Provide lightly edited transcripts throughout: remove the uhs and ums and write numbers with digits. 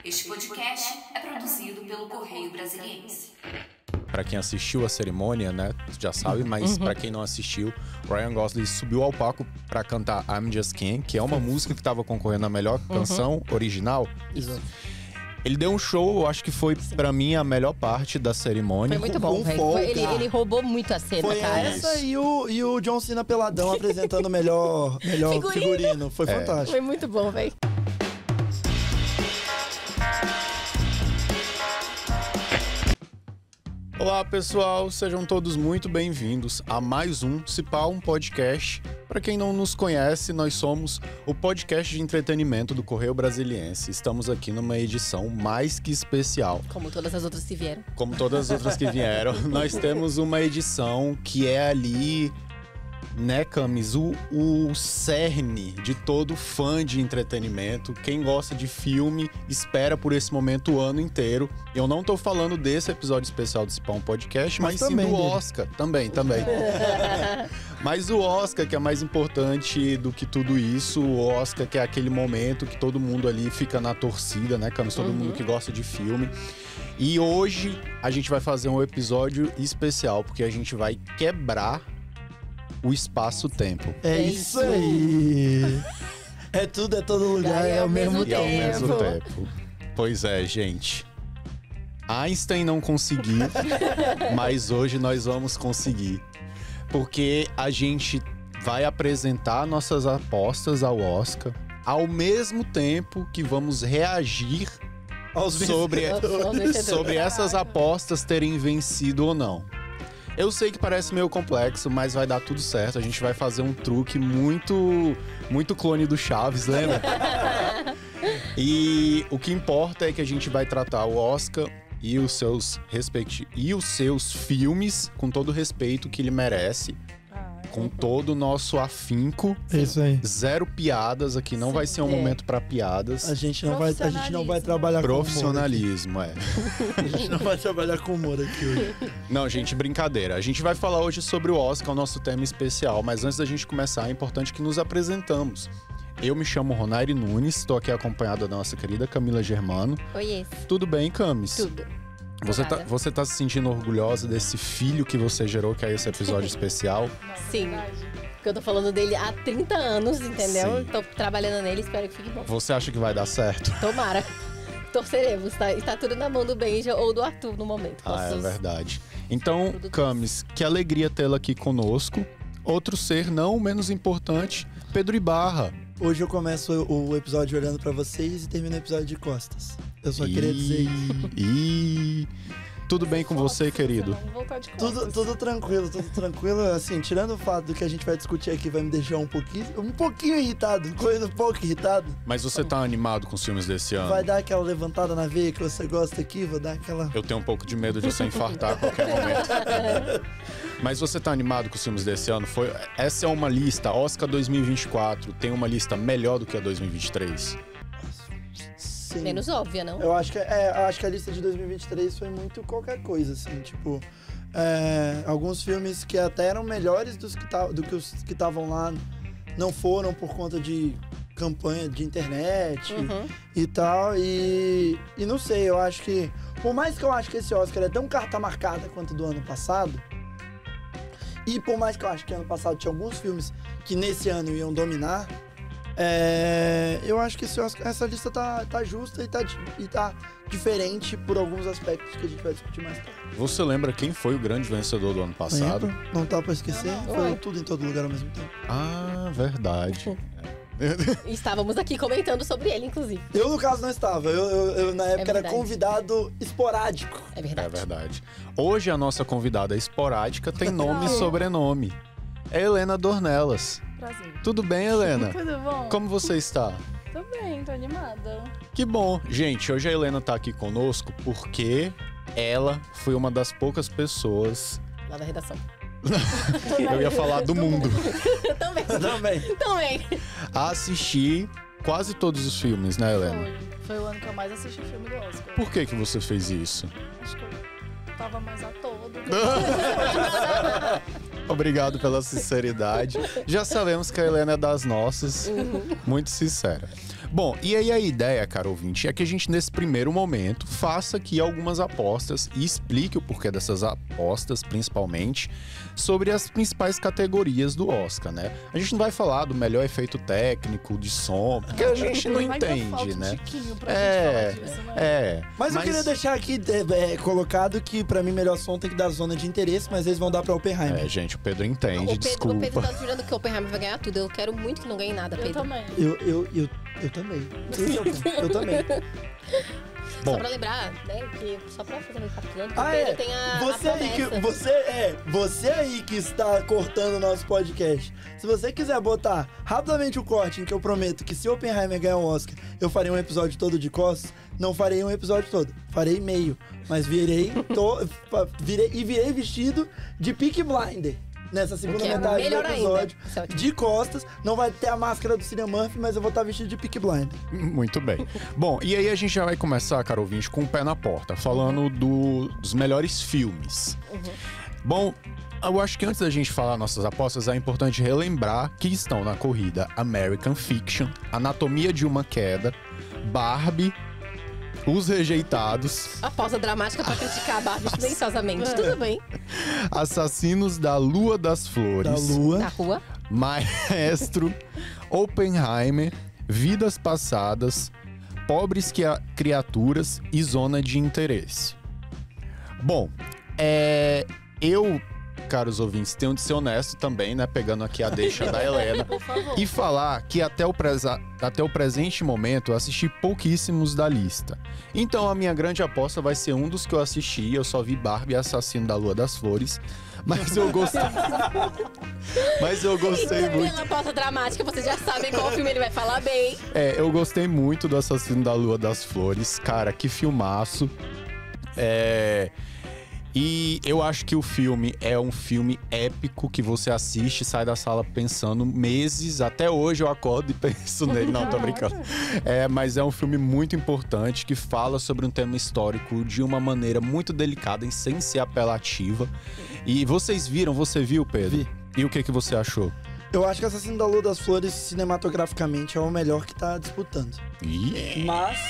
Este podcast é produzido pelo Correio Brasiliense. Para quem assistiu a cerimônia, né, já sabe, mas para quem não assistiu, Ryan Gosling subiu ao palco para cantar I'm Just Ken, que é uma música que estava concorrendo à melhor canção original. Isso. Ele deu um show, eu acho que foi, pra mim, a melhor parte da cerimônia. Foi muito bom, velho. Ele roubou muito a cena, foi cara. Essa e o John Cena peladão apresentando o melhor figurino. Foi fantástico. Foi muito bom, velho. Olá, pessoal, sejam todos muito bem-vindos a mais um Cipá, um podcast. Para quem não nos conhece, nós somos o podcast de entretenimento do Correio Brasiliense. Estamos aqui numa edição mais que especial. Como todas as outras que vieram. Como todas as outras que vieram, nós temos uma edição que é ali, né, Camis, o cerne de todo fã de entretenimento. Quem gosta de filme espera por esse momento o ano inteiro. Eu não tô falando desse episódio especial do Cipá, um podcast, mas sim do Oscar. Também. Mas o Oscar, que é mais importante do que tudo isso, o Oscar que é aquele momento que todo mundo ali fica na torcida, né, Camis? Todo mundo que gosta de filme. E hoje a gente vai fazer um episódio especial, porque a gente vai quebrar o espaço-tempo. É isso aí. É tudo, é todo lugar, é ao mesmo E ao mesmo tempo. tempo. Pois é, gente. Einstein não conseguiu, mas hoje nós vamos conseguir. Porque a gente vai apresentar nossas apostas ao Oscar, ao mesmo tempo que vamos reagir sobre essas apostas terem vencido ou não. Eu sei que parece meio complexo, mas vai dar tudo certo. A gente vai fazer um truque muito clone do Chaves, lembra? E o que importa é que a gente vai tratar o Oscar e os seus filmes com todo o respeito que ele merece. Com todo o nosso afinco. Isso aí. Zero piadas aqui, não vai ser um momento pra piadas. A gente não vai trabalhar com humor. Profissionalismo, é. A gente não vai trabalhar com humor aqui hoje. Não, gente, brincadeira. A gente vai falar hoje sobre o Oscar, o nosso tema especial. Mas antes da gente começar, é importante que nos apresentamos. Eu me chamo Ronaire Nunes, estou aqui acompanhado da nossa querida Camila Germano. Oi, Tudo bem, Camis? tudo. Você tá se sentindo orgulhosa desse filho que você gerou, que é esse episódio especial? Sim. Porque eu tô falando dele há 30 anos, entendeu? Sim. Tô trabalhando nele, espero que fique bom. Você acha que vai dar certo? Tomara. Torceremos, tá? Está tudo na mão do Benja ou do Arthur no momento. Ah, é verdade. Então, Camis, que alegria tê-la aqui conosco. Outro ser não menos importante, Pedro Ibarra. Hoje eu começo o episódio olhando pra vocês e termino o episódio de costas. Eu só queria dizer isso. Tudo bem com você, querido? Tudo tranquilo. Assim, tirando o fato do que a gente vai discutir aqui, vai me deixar um pouquinho irritado, um pouco irritado. Mas você tá animado com os filmes desse ano? Vai dar aquela levantada na veia que você gosta aqui, vou dar aquela... Eu tenho um pouco de medo de você infartar a qualquer momento. Mas você tá animado com os filmes desse ano? Essa é uma lista, Oscar 2024, tem uma lista melhor do que a 2023? Sim. Menos óbvia, não? Eu acho que a lista de 2023 foi muito qualquer coisa, assim, tipo... alguns filmes que até eram melhores do que os que estavam lá não foram por conta de campanha de internet e tal. E não sei, eu acho que... Por mais que eu acho que esse Oscar é tão carta marcada quanto do ano passado... E por mais que eu acho que ano passado tinha alguns filmes que nesse ano iam dominar, eu acho que essa lista tá justa e tá diferente por alguns aspectos que a gente vai discutir mais tarde. Você lembra quem foi o grande vencedor do ano passado? Lembro, não tá pra esquecer, foi tudo em todo lugar ao mesmo tempo. Ah, verdade. Estávamos aqui comentando sobre ele, inclusive. Eu, no caso, não estava. Eu na época, era verdade. Convidado esporádico. É verdade. É verdade. Hoje a nossa convidada esporádica tem nome e sobrenome. É Helena Dornelas. Prazer. Tudo bem, Helena? Tudo bom? Como você está? Tô bem, tô animada. Que bom. Gente, hoje a Helena tá aqui conosco porque ela foi uma das poucas pessoas... Lá da redação. Eu ia falar do mundo. Também. A assistir quase todos os filmes, né, Helena? Foi o ano que eu mais assisti filme do Oscar. Por que você fez isso? Acho que eu tava mais à toa do que... Obrigado pela sinceridade. Já sabemos que a Helena é das nossas, muito sincera. Bom, e aí a ideia, caro ouvinte, é que a gente, nesse primeiro momento, faça aqui algumas apostas e explique o porquê dessas apostas, principalmente, sobre as principais categorias do Oscar, né? A gente não vai falar do melhor efeito técnico, de som, porque a gente não Ainda entende, falta um né? tiquinho pra gente falar disso, né? Mas eu queria deixar aqui colocado que, pra mim, melhor som tem que dar zona de interesse, mas eles vão dar pra Oppenheimer. É, gente, o Pedro entende, desculpa. O Pedro tá jurando que o Oppenheimer vai ganhar tudo. Eu quero muito que não ganhe nada, Eu Pedro. também. Eu também. Eu também. Bom. Só pra lembrar, né, que só pra fazer um recapitulando, que o Ah, Pedro é. tem a Você aí que está cortando o nosso podcast. Se você quiser botar rapidamente o corte em que eu prometo que se Oppenheimer ganhar um Oscar, eu farei um episódio todo de costas, não farei um episódio todo. Farei meio. Mas virei vestido de Peaky Blinder. Nessa segunda Que é metade do melhor ainda. episódio, Isso é ótimo. de costas, não vai ter a máscara do Cillian Murphy, mas eu vou estar vestido de Peaky Blinder. Muito bem. Bom, e aí a gente já vai começar, caro ouvinte, com o pé na porta, falando dos melhores filmes. Bom, eu acho que antes da gente falar nossas apostas, é importante relembrar que estão na corrida American Fiction, Anatomia de uma Queda, Barbie, Os Rejeitados, A pausa dramática pra criticar a Barbie silenciosamente. Tudo bem. Assassinos da Lua das Da Flores, Lua. Na rua. Maestro, Oppenheimer, Vidas Passadas, Pobres Criaturas e Zona de Interesse. Bom, eu, caros ouvintes, tenho de ser honesto também, né? Pegando aqui a deixa da Helena. Por favor. E falar que até o presente momento eu assisti pouquíssimos da lista. Então a minha grande aposta vai ser um dos que eu assisti. Eu só vi Barbie, Assassino da Lua das Flores. Mas eu gostei. Mas eu gostei muito. Pela pausa dramática, vocês já sabem qual filme ele vai falar bem. Eu gostei muito do Assassino da Lua das Flores. Cara, que filmaço. E eu acho que o filme é um filme épico que você assiste e sai da sala pensando meses. Até hoje eu acordo e penso nele. Não, tô brincando. Mas é um filme muito importante que fala sobre um tema histórico de uma maneira muito delicada e sem ser apelativa. E vocês viram? Você viu, Pedro? Vi. E o que você achou? Eu acho que Assassino da Lua das Flores, cinematograficamente, é o melhor que tá disputando. Ih,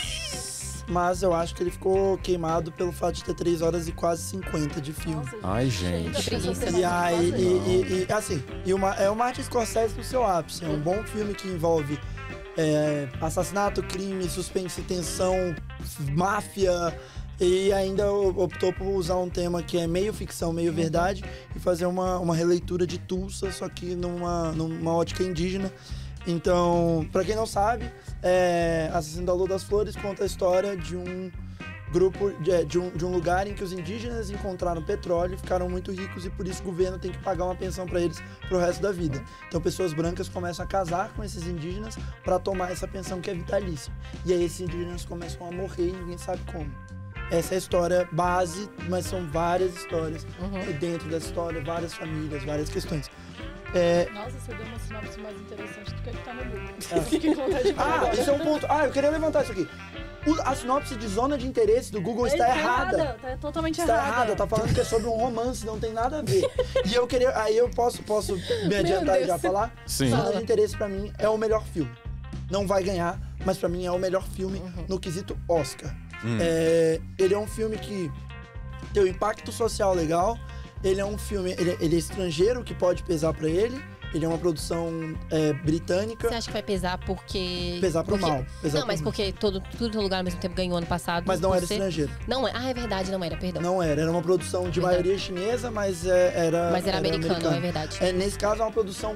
Mas eu acho que ele ficou queimado pelo fato de ter 3 horas e quase 50 de filme. Nossa, Ai, chega gente. da Preguiça. pessoa E aí, ter assim, é o Martin Scorsese no seu ápice. É um bom filme que envolve assassinato, crime, suspense, tensão, máfia. E ainda optou por usar um tema que é meio ficção, meio verdade, e fazer uma releitura de Tulsa, só que numa ótica indígena. Então, pra quem não sabe, Assassino da Lua das Flores conta a história de um grupo, de um lugar em que os indígenas encontraram petróleo e ficaram muito ricos e por isso o governo tem que pagar uma pensão pra eles pro resto da vida. Então pessoas brancas começam a casar com esses indígenas pra tomar essa pensão que é vitalícia. E aí esses indígenas começam a morrer e ninguém sabe como. Essa é a história base, mas são várias histórias. E dentro dessa história, várias famílias, várias questões. Nossa, você deu uma sinopse mais interessante do que ele tá no Google. Eu fiquei com vontade de ver agora. Isso é um ponto. Eu queria levantar isso aqui. A sinopse de zona de interesse do Google está errada. Tá totalmente Está errada. errada, tá falando que é sobre um romance, não tem nada a ver. E eu queria. Aí eu posso me adiantar e já falar? Sim. Zona de interesse pra mim é o melhor filme. Não vai ganhar, mas pra mim é o melhor filme no quesito Oscar. Ele é um filme que tem um impacto social legal. Ele é um filme. Ele é estrangeiro, que pode pesar pra ele. Ele é uma produção britânica. Você acha que vai pesar porque... Pesar pro mal. Pesar Não, pro mas mal. porque tudo no lugar ao mesmo tempo ganhou ano passado. Mas não por era ser- estrangeiro. Não é. Ah, é verdade, não era, perdão. Não era. Era uma produção de Verdade. maioria chinesa, mas era. Mas era americano, é verdade. Nesse caso, é uma produção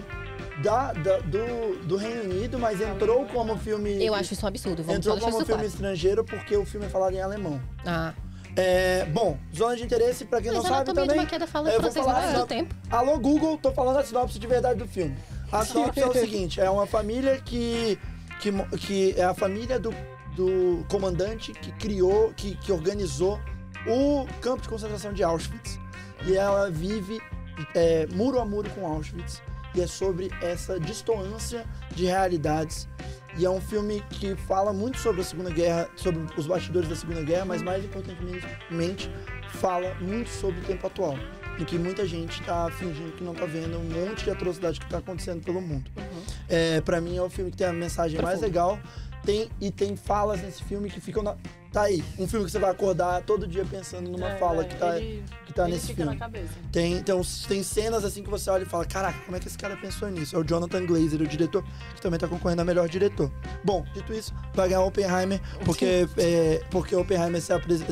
do Reino Unido, mas entrou como filme. Eu acho isso um absurdo, vamos só Entrou deixar como isso filme claro. estrangeiro porque o filme é falado em alemão. Ah, Bom, zona de interesse, pra quem mas não a sabe Anatomia de também. uma Queda fala eu vou francês falar há muito tempo. Alô, Google, tô falando a sinopse de verdade do filme. A sinopse é o seguinte: é uma família que é a família do comandante que criou, que organizou o campo de concentração de Auschwitz. E ela vive muro a muro com Auschwitz. E é sobre essa distância de realidades. E é um filme que fala muito sobre a Segunda Guerra, sobre os bastidores da Segunda Guerra, mas mais importantemente fala muito sobre o tempo atual, em que muita gente está fingindo que não está vendo um monte de atrocidade que está acontecendo pelo mundo. Pra mim é o filme que tem a mensagem mais legal, tem falas nesse filme que ficam tá aí. Um filme que você vai acordar todo dia pensando numa fala que tá ele nesse fica filme. na cabeça. Tem cenas assim que você olha e fala, caraca, como é que esse cara pensou nisso? É o Jonathan Glazer, o diretor, que também tá concorrendo a melhor diretor. Bom, dito isso, vai ganhar Oppenheimer, porque Oppenheimer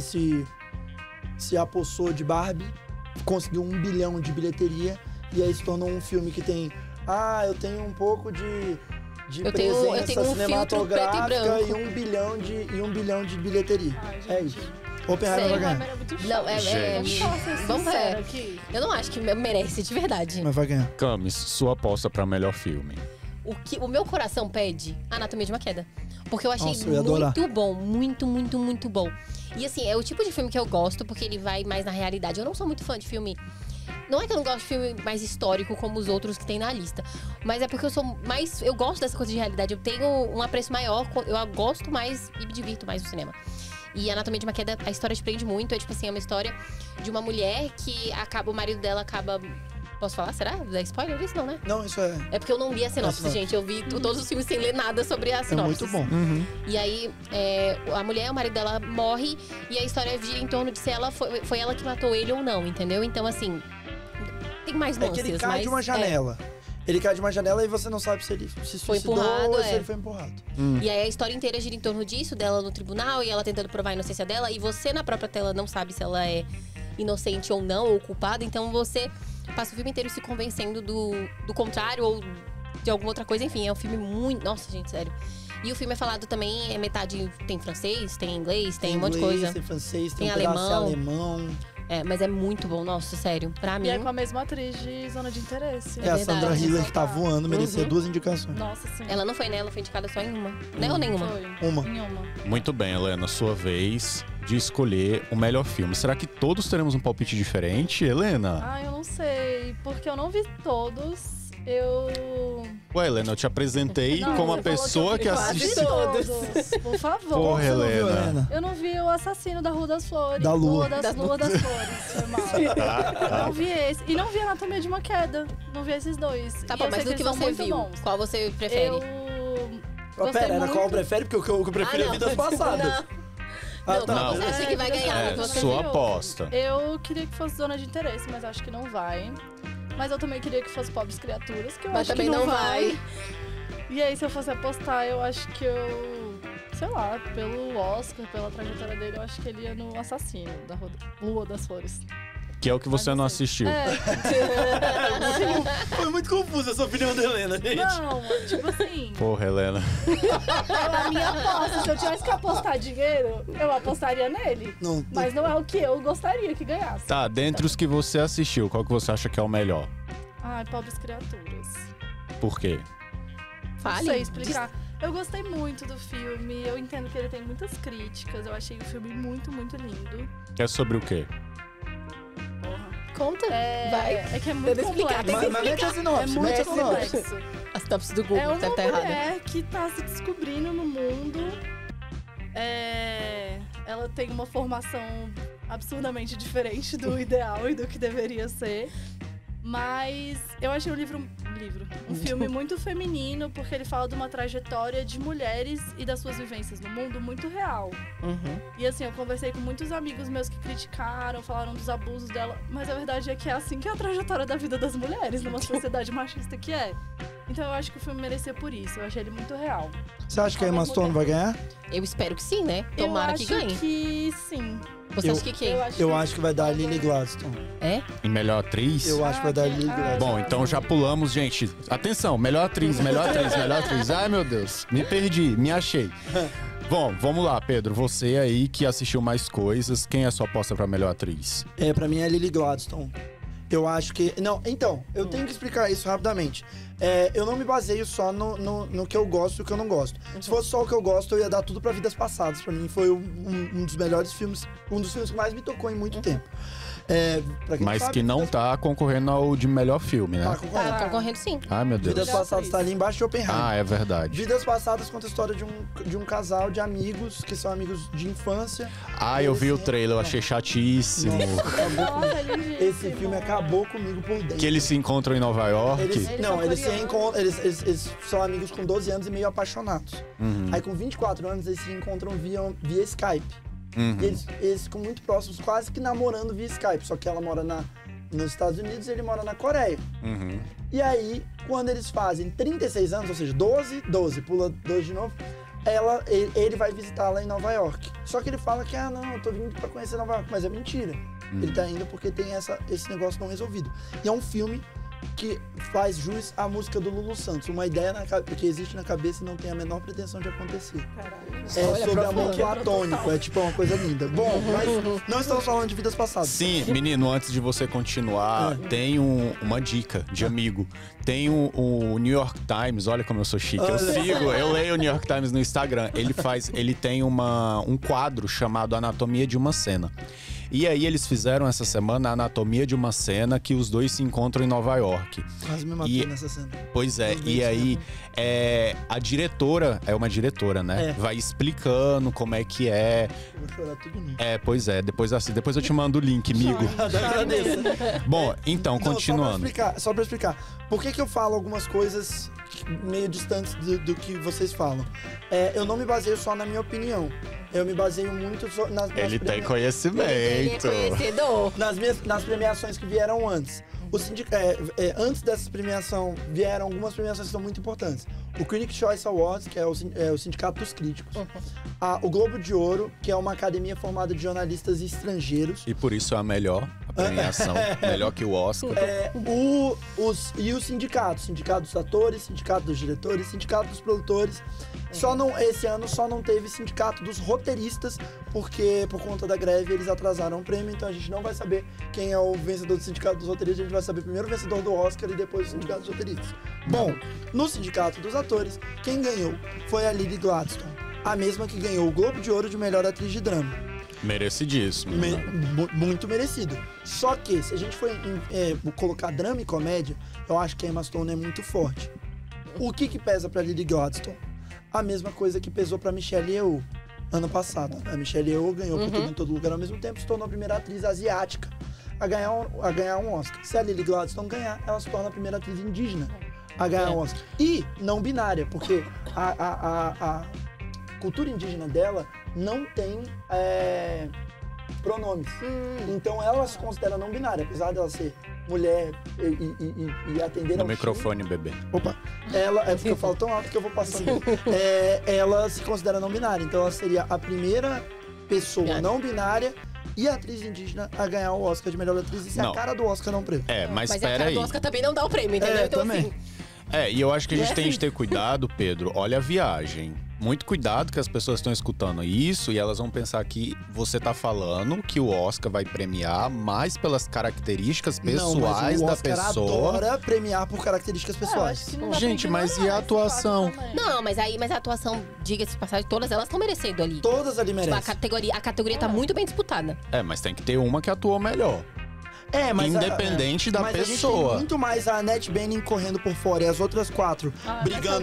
se apossou de Barbie, conseguiu 1 bilhão de bilheteria, e aí se tornou um filme que tem... eu tenho um pouco de presença cinematográfica e 1 bilhão de bilheteria. É isso. Oppenheimer vai ganhar. É muito chato. Não, vamos ver. Aqui. Eu não acho que merece, de verdade. Mas vai ganhar. Camis, sua aposta pra melhor filme. O meu coração pede Anatomia de uma Queda. Porque eu achei Nossa, eu ia adorar. muito bom. Muito, muito, muito bom. E assim, é o tipo de filme que eu gosto, porque ele vai mais na realidade. Eu não sou muito fã de filme... Não é que eu não gosto de filme mais histórico como os outros que tem na lista. Mas é porque eu sou mais... Eu gosto dessa coisa de realidade. Eu tenho um apreço maior. Eu gosto mais e me divirto mais no cinema. E Anatomia de uma Queda, a história te prende muito. É tipo assim, é uma história de uma mulher que o marido dela acaba... Posso falar? Será? Dá spoiler isso? Não, né? Não, isso é... É porque eu não li a sinopse, gente. Eu vi todos os filmes sem ler nada sobre a É sinopse. muito bom. E aí, a mulher, o marido dela morre. E a história gira em torno de se ela foi ela que matou ele ou não, entendeu? Então, assim... Tem mais É nuances, que ele cai de uma janela. Ele cai de uma janela e você não sabe se ele se suicidou empurrado, ou se ele foi empurrado. E aí a história inteira gira em torno disso, dela no tribunal e ela tentando provar a inocência dela. E você, na própria tela, não sabe se ela é inocente ou não, ou culpada. Então você passa o filme inteiro se convencendo do contrário ou de alguma outra coisa. Enfim, é um filme muito... Nossa, gente, sério. E o filme é falado também, metade tem francês, tem inglês, tem um monte de coisa. Tem francês, tem Tem um pedaço alemão. alemão. Mas é muito bom, nossa, sério. Pra mim... E é com a mesma atriz de Zona de Interesse. É a Sandra verdade. Hiller que tá voando, merecia 2 indicações. Nossa, sim. Ela não foi, né? Ela foi indicada só em uma. Né? Ou nenhuma? Foi. Uma. Em uma. Muito bem, Helena, sua vez de escolher o melhor filme. Será que todos teremos um palpite diferente, Helena? Eu não sei, porque eu não vi todos. Ué, Helena, eu te apresentei Não, como a você falou pessoa que que eu vi quase assiste. todos. Por favor. Porra, Você não viu, Helena. Eu não vi o Assassino da Rua das Flores. Da Lua. Lua das Flores, foi mal. Eu não vi esse. E não vi Anatomia de uma Queda. Não vi esses dois. Tá E bom, eu mas sei do que eles são você muito viu, bons. qual você prefere? Eu gostei Pera, era muito. qual eu prefere? Porque o que eu prefiro é Vidas Passadas. Não, tá. qual você acha que vai ganhar? É, O que você sua viu? aposta. Eu queria que fosse Zona de Interesse, mas acho que não vai. Mas eu também queria que fosse Pobres Criaturas, que eu Mas acho que também não vai. E aí, se eu fosse apostar, eu acho que eu... Sei lá, pelo Oscar, pela trajetória dele, eu acho que ele ia no Assassino, da Lua das Flores. Que é o que você Mas não não sei. assistiu. Foi muito confusa essa opinião da Helena, gente. Não, tipo assim, Porra, Helena. a minha aposta, se eu tivesse que apostar dinheiro, eu apostaria nele. Não, Mas não é o que eu gostaria que ganhasse. Tá, dentre os que você assistiu, qual que você acha que é o melhor? Ai, Pobres Criaturas. Por quê? Fale. Não sei explicar. Eu gostei muito do filme, eu entendo que ele tem muitas críticas, eu achei o filme muito, muito lindo. É sobre o quê? Porra. Conta. Vai. É que é muito Tenta explicar, complexo. tenta Mas mete a É sinopse, muito mete a sinopse. complexo. A sinopse do Google É uma deve estar errada. mulher que tá se descobrindo no mundo. Ela tem uma formação absurdamente diferente do ideal e do que deveria ser. Mas eu achei um filme muito feminino, porque ele fala de uma trajetória de mulheres e das suas vivências no mundo muito real. Uhum. E assim, eu conversei com muitos amigos meus que criticaram, falaram dos abusos dela, mas a verdade é que é assim que é a trajetória da vida das mulheres, numa sociedade machista que é. Então eu acho que o filme merecia por isso, eu achei ele muito real. Você acha que a Emma Stone vai ganhar? Eu espero que sim, né? Tomara que ganhe. Eu acho que sim. Você acha que quem? Eu acho que vai dar a Lily Gladstone. É? Em melhor atriz? Eu acho que vai dar a Lily Gladstone. Bom, então já pulamos, gente. Atenção, melhor atriz, melhor atriz, melhor atriz. Ai, meu Deus, me perdi, me achei. Bom, vamos lá, Pedro. Você aí que assistiu mais coisas, quem é a sua aposta pra melhor atriz? Pra mim é a Lily Gladstone. Eu acho que... Não, então, eu tenho que explicar isso rapidamente. Eu não me baseio só no que eu gosto e o que eu não gosto. Se fosse só o que eu gosto, eu ia dar tudo pra Vidas Passadas. Pra mim foi um dos melhores filmes, um dos filmes que mais me tocou em muito tempo. Pra quem Mas sabe, que não Vidas- tá concorrendo ao de melhor filme, né? Tá concorrendo. Tá concorrendo sim. Ai, meu Deus. Vidas Passadas tá ali embaixo de Oppenheimer. Ah, é verdade. Vidas Passadas conta a história de um casal de amigos, que são amigos de infância. Ah, eu vi o trailer, eu achei chatíssimo. Nossa, lindíssimo. Esse filme acabou comigo por dentro. Que eles se encontram em Nova York. Eles Eles não, são eles se Eles são amigos com 12 anos e meio apaixonados. Aí com 24 anos eles se encontram via Skype. E eles ficam muito próximos, quase que namorando via Skype. Só que ela mora nos Estados Unidos e ele mora na Coreia. E aí, quando eles fazem 36 anos, ou seja, 12, pula 2 de novo, ele vai visitá-la em Nova York. Só que ele fala que, não, eu tô vindo pra conhecer Nova York, mas é mentira. Ele tá indo porque tem esse negócio não resolvido. E é um filme que faz jus à música do Lulu Santos. Uma ideia que existe na cabeça e não tem a menor pretensão de acontecer. Caralho. É sobre amor platônico, é tipo uma coisa linda. Bom, mas não estamos falando de vidas passadas. Sim, menino, antes de você continuar, tem uma dica de amigo. Tem o New York Times, olha como eu sou chique. Eu leio o New York Times no Instagram. Ele tem um quadro chamado Anatomia de uma Cena. E aí eles fizeram essa semana a anatomia de uma cena que os dois se encontram em Nova York. Quase me matei nessa cena. Pois é, e aí a diretora, é uma diretora, né? Vai explicando como é que é. Eu vou chorar tudo nisso. Pois é, depois eu te mando o link, amigo. Agradeço. Bom, então, continuando. Só pra explicar. Por que eu falo algumas coisas meio distantes do que vocês falam? Eu não me baseio só na minha opinião. Eu me baseio muito nas Ele tem conhecimento. Ele é conhecedor. Nas premiações que vieram antes. Antes dessa premiação, vieram algumas premiações que são muito importantes. O Critics' Choice Awards, que é o Sindicato dos Críticos. O Globo de Ouro, que é uma academia formada de jornalistas estrangeiros. E por isso é a melhor premiação. Melhor que o Oscar. E os sindicatos. Sindicato dos atores, sindicato dos diretores, sindicato dos produtores. Esse ano só não teve sindicato dos roteiristas, porque por conta da greve eles atrasaram o prêmio, então a gente não vai saber quem é o vencedor do sindicato dos roteiristas, a gente vai saber primeiro o vencedor do Oscar e depois o sindicato dos roteiristas. Bom, no sindicato dos atores, quem ganhou foi a Lily Gladstone, a mesma que ganhou o Globo de Ouro de melhor atriz de drama. Merecidíssimo. Muito merecido. Só que, se a gente for colocar drama e comédia, eu acho que a Emma Stone é muito forte. O que pesa pra Lily Gladstone? A mesma coisa que pesou pra Michelle Yeoh ano passado. A Michelle Yeoh ganhou por Tudo em Todo Lugar ao mesmo tempo, se tornou a primeira atriz asiática a ganhar um Oscar. Se a Lily Gladstone ganhar, ela se torna a primeira atriz indígena a ganhar um Oscar. E não binária, porque a cultura indígena dela não tem pronomes. Então ela se considera não binária, apesar dela ser mulher e atender no ao microfone, bebê. Opa. É porque eu falo tão alto que eu vou passando. Ela se considera não binária, então ela seria a primeira pessoa não binária e a atriz indígena a ganhar o Oscar de melhor atriz. E se a cara do Oscar não prêmio. Mas Mas a espera cara aí. do Oscar também não dá o prêmio, entendeu? Então, também. assim, E eu acho que a gente tem de ter cuidado, Pedro. Olha a viagem. Muito cuidado que as pessoas estão escutando isso e elas vão pensar que você tá falando que o Oscar vai premiar mais pelas características pessoais da pessoa. O Oscar adora premiar por características pessoais. Gente, mas e a atuação? não, mas a atuação, diga-se de passagem, todas elas estão merecendo ali. Todas ali Tipo, merecem. a categoria tá muito bem disputada. Mas tem que ter uma que atuou melhor. Mas independente da mas A gente pessoa. tem muito mais a Annette Bening correndo por fora e as outras 4 brigando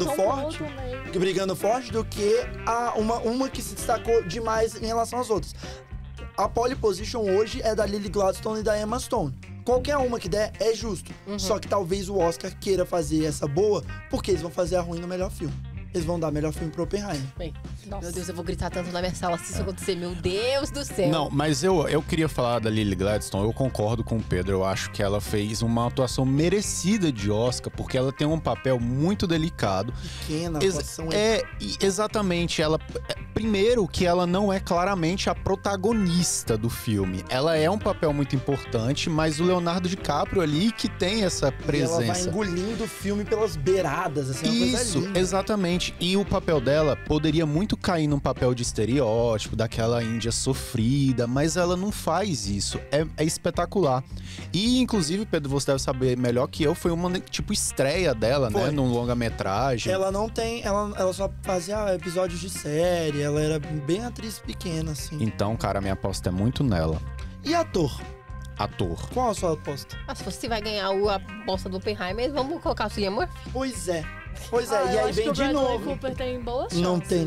forte do que uma que se destacou demais em relação às outras. A pole position hoje é da Lily Gladstone e da Emma Stone. Qualquer uma que der é justo. Só que talvez o Oscar queira fazer essa boa, porque eles vão fazer a ruim no melhor filme. Eles vão dar melhor filme pro Oppenheimer. Meu Deus, eu vou gritar tanto na minha sala se isso acontecer. Meu Deus do céu. Não, mas eu queria falar da Lily Gladstone. Eu concordo com o Pedro. Eu acho que ela fez uma atuação merecida de Oscar, porque ela tem um papel muito delicado. Pequena, a atuação exatamente. Primeiro que ela não é claramente a protagonista do filme. Ela é um papel muito importante, mas o Leonardo DiCaprio ali que tem essa presença. E ela vai engolindo o filme pelas beiradas, assim, uma coisa Isso, linda. exatamente. E o papel dela poderia muito cair num papel de estereótipo, daquela índia sofrida, mas ela não faz isso. É espetacular. E, inclusive, Pedro, você deve saber melhor que eu, foi uma, tipo, estreia dela, né? Num longa-metragem. Ela não tem... Ela só fazia episódios de série, ela era bem atriz pequena, assim. Então, cara, minha aposta é muito nela. E ator? Ator. Qual a sua aposta? Se você vai ganhar a aposta do Oppenheimer, vamos colocar o Cillian Murphy? Pois é. eu E aí acho vem que o de Bradley novo. Cooper tem boas chances. Não tem, não. Ai,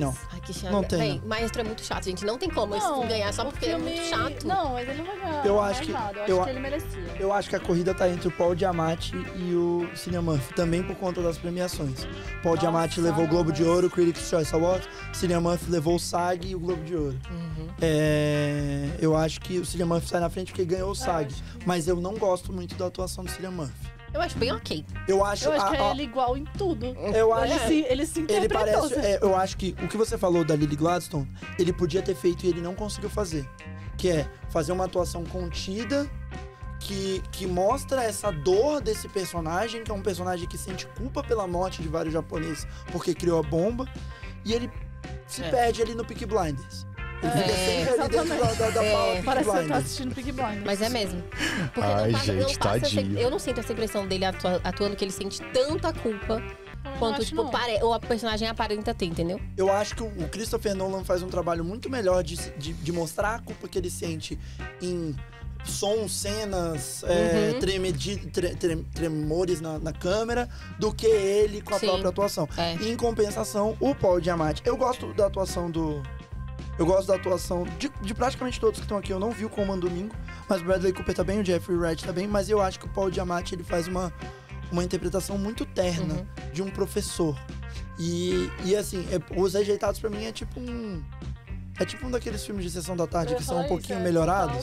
que chama. Não tem, Véi, Maestro é muito chato, gente. Não tem como isso ganhar só o porque ele é filme- muito chato. Não, mas ele não vai ganhar. Eu não acho vai que- nada. eu Eu acho a- que ele merecia. Eu acho que a corrida tá entre o Paul Giamatti e o Cillian Murphy, também por conta das premiações. Paul Nossa, Giamatti levou o Globo de mas- Ouro, o Critics' Choice Award, Cillian Murphy levou o SAG e o Globo de Ouro. Eu acho que o Cillian Murphy sai na frente porque ganhou o SAG, mas eu não gosto muito da atuação do Cillian Murphy. Eu acho bem ok. Eu acho, Eu acho que é ele igual em tudo. eu acho Ele se ele interpretou. parece. Eu acho que o que você falou da Lily Gladstone, ele podia ter feito e ele não conseguiu fazer. Que é fazer uma atuação contida que mostra essa dor desse personagem, que é um personagem que sente culpa pela morte de vários japoneses porque criou a bomba. E ele se perde ali no Peaky Blinders. Ele fica sempre ali dentro da bala Peaky Parece que você tá Blinders. assistindo Peaky Blinders. Mas é mesmo. Porque Ai, não passa, gente, não passa essa, tadinho. eu não sinto essa impressão dele atuando que ele sente tanta culpa quanto, tipo, ou a personagem aparenta ter, entendeu? Eu acho que o Christopher Nolan faz um trabalho muito melhor de mostrar a culpa que ele sente em sons, cenas, tremores na câmera, do que ele com a Sim. própria atuação. É. E, em compensação, o Paul Giamatti. Eu gosto da atuação de praticamente todos que estão aqui. Eu não vi o Como um Domingo, mas o Bradley Cooper tá bem, o Jeffrey Wright tá bem, mas eu acho que o Paul Giamatti ele faz uma interpretação muito terna de um professor. E assim, Os Rejeitados pra mim é tipo um daqueles filmes de Sessão da Tarde que são um pouquinho melhorados.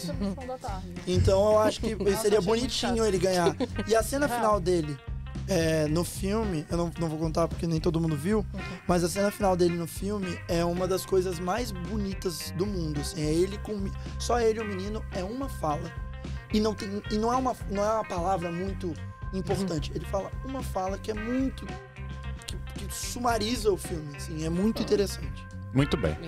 Então eu acho que seria achei muito bonitinho chato. ele ganhar. E a cena final dele no filme, eu não vou contar porque nem todo mundo viu, mas a cena final dele no filme é uma das coisas mais bonitas do mundo. Assim, é ele só ele e o menino, é uma fala. E não é uma palavra muito importante. Ele fala uma fala que é muito. que sumariza o filme. Assim, é muito interessante. Muito bem.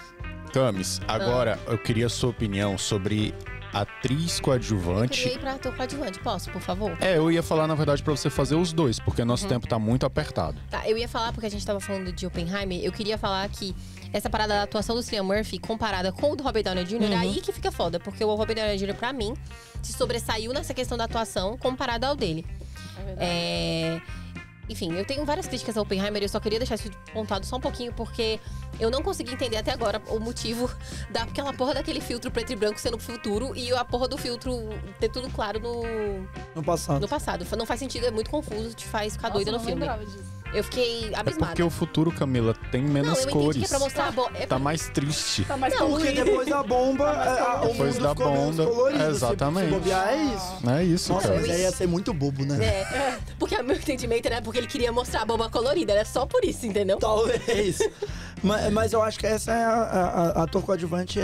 Camis, agora eu queria a sua opinião sobre atriz Eu coadjuvante. queria ir pra ator coadjuvante. Posso, por favor? Eu ia falar, na verdade, pra você fazer os dois, porque nosso tempo tá muito apertado. Tá, eu ia falar, porque a gente tava falando de Oppenheimer, eu queria falar que essa parada da atuação do Cillian Murphy comparada com o do Robert Downey Jr., aí que fica foda, porque o Robert Downey Jr., pra mim, se sobressaiu nessa questão da atuação comparado ao dele. É verdade. Enfim, eu tenho várias críticas ao Oppenheimer, eu só queria deixar isso pontado só um pouquinho, porque eu não consegui entender até agora o motivo daquela porra daquele filtro preto e branco sendo o futuro e a porra do filtro ter tudo claro No passado. no passado. Não faz sentido, é muito confuso, te faz ficar doida no Nossa, eu filme. não lembrava disso. Eu fiquei É abismada. porque o futuro, Camila, tem Não, menos eu entendi que cores. é pra mostrar a bola. Tá mais triste. Tá mais Não, Porque colorido. depois da bomba, o Depois mundo da ficou menos bomba, colorido. exatamente. Se bobear, é isso. Não é isso, Nossa, cara. mas aí ia ser muito bobo, né? Porque o meu entendimento era porque ele queria mostrar a bomba colorida, era só por isso, entendeu? Talvez. mas eu acho que essa é a ator coadjuvante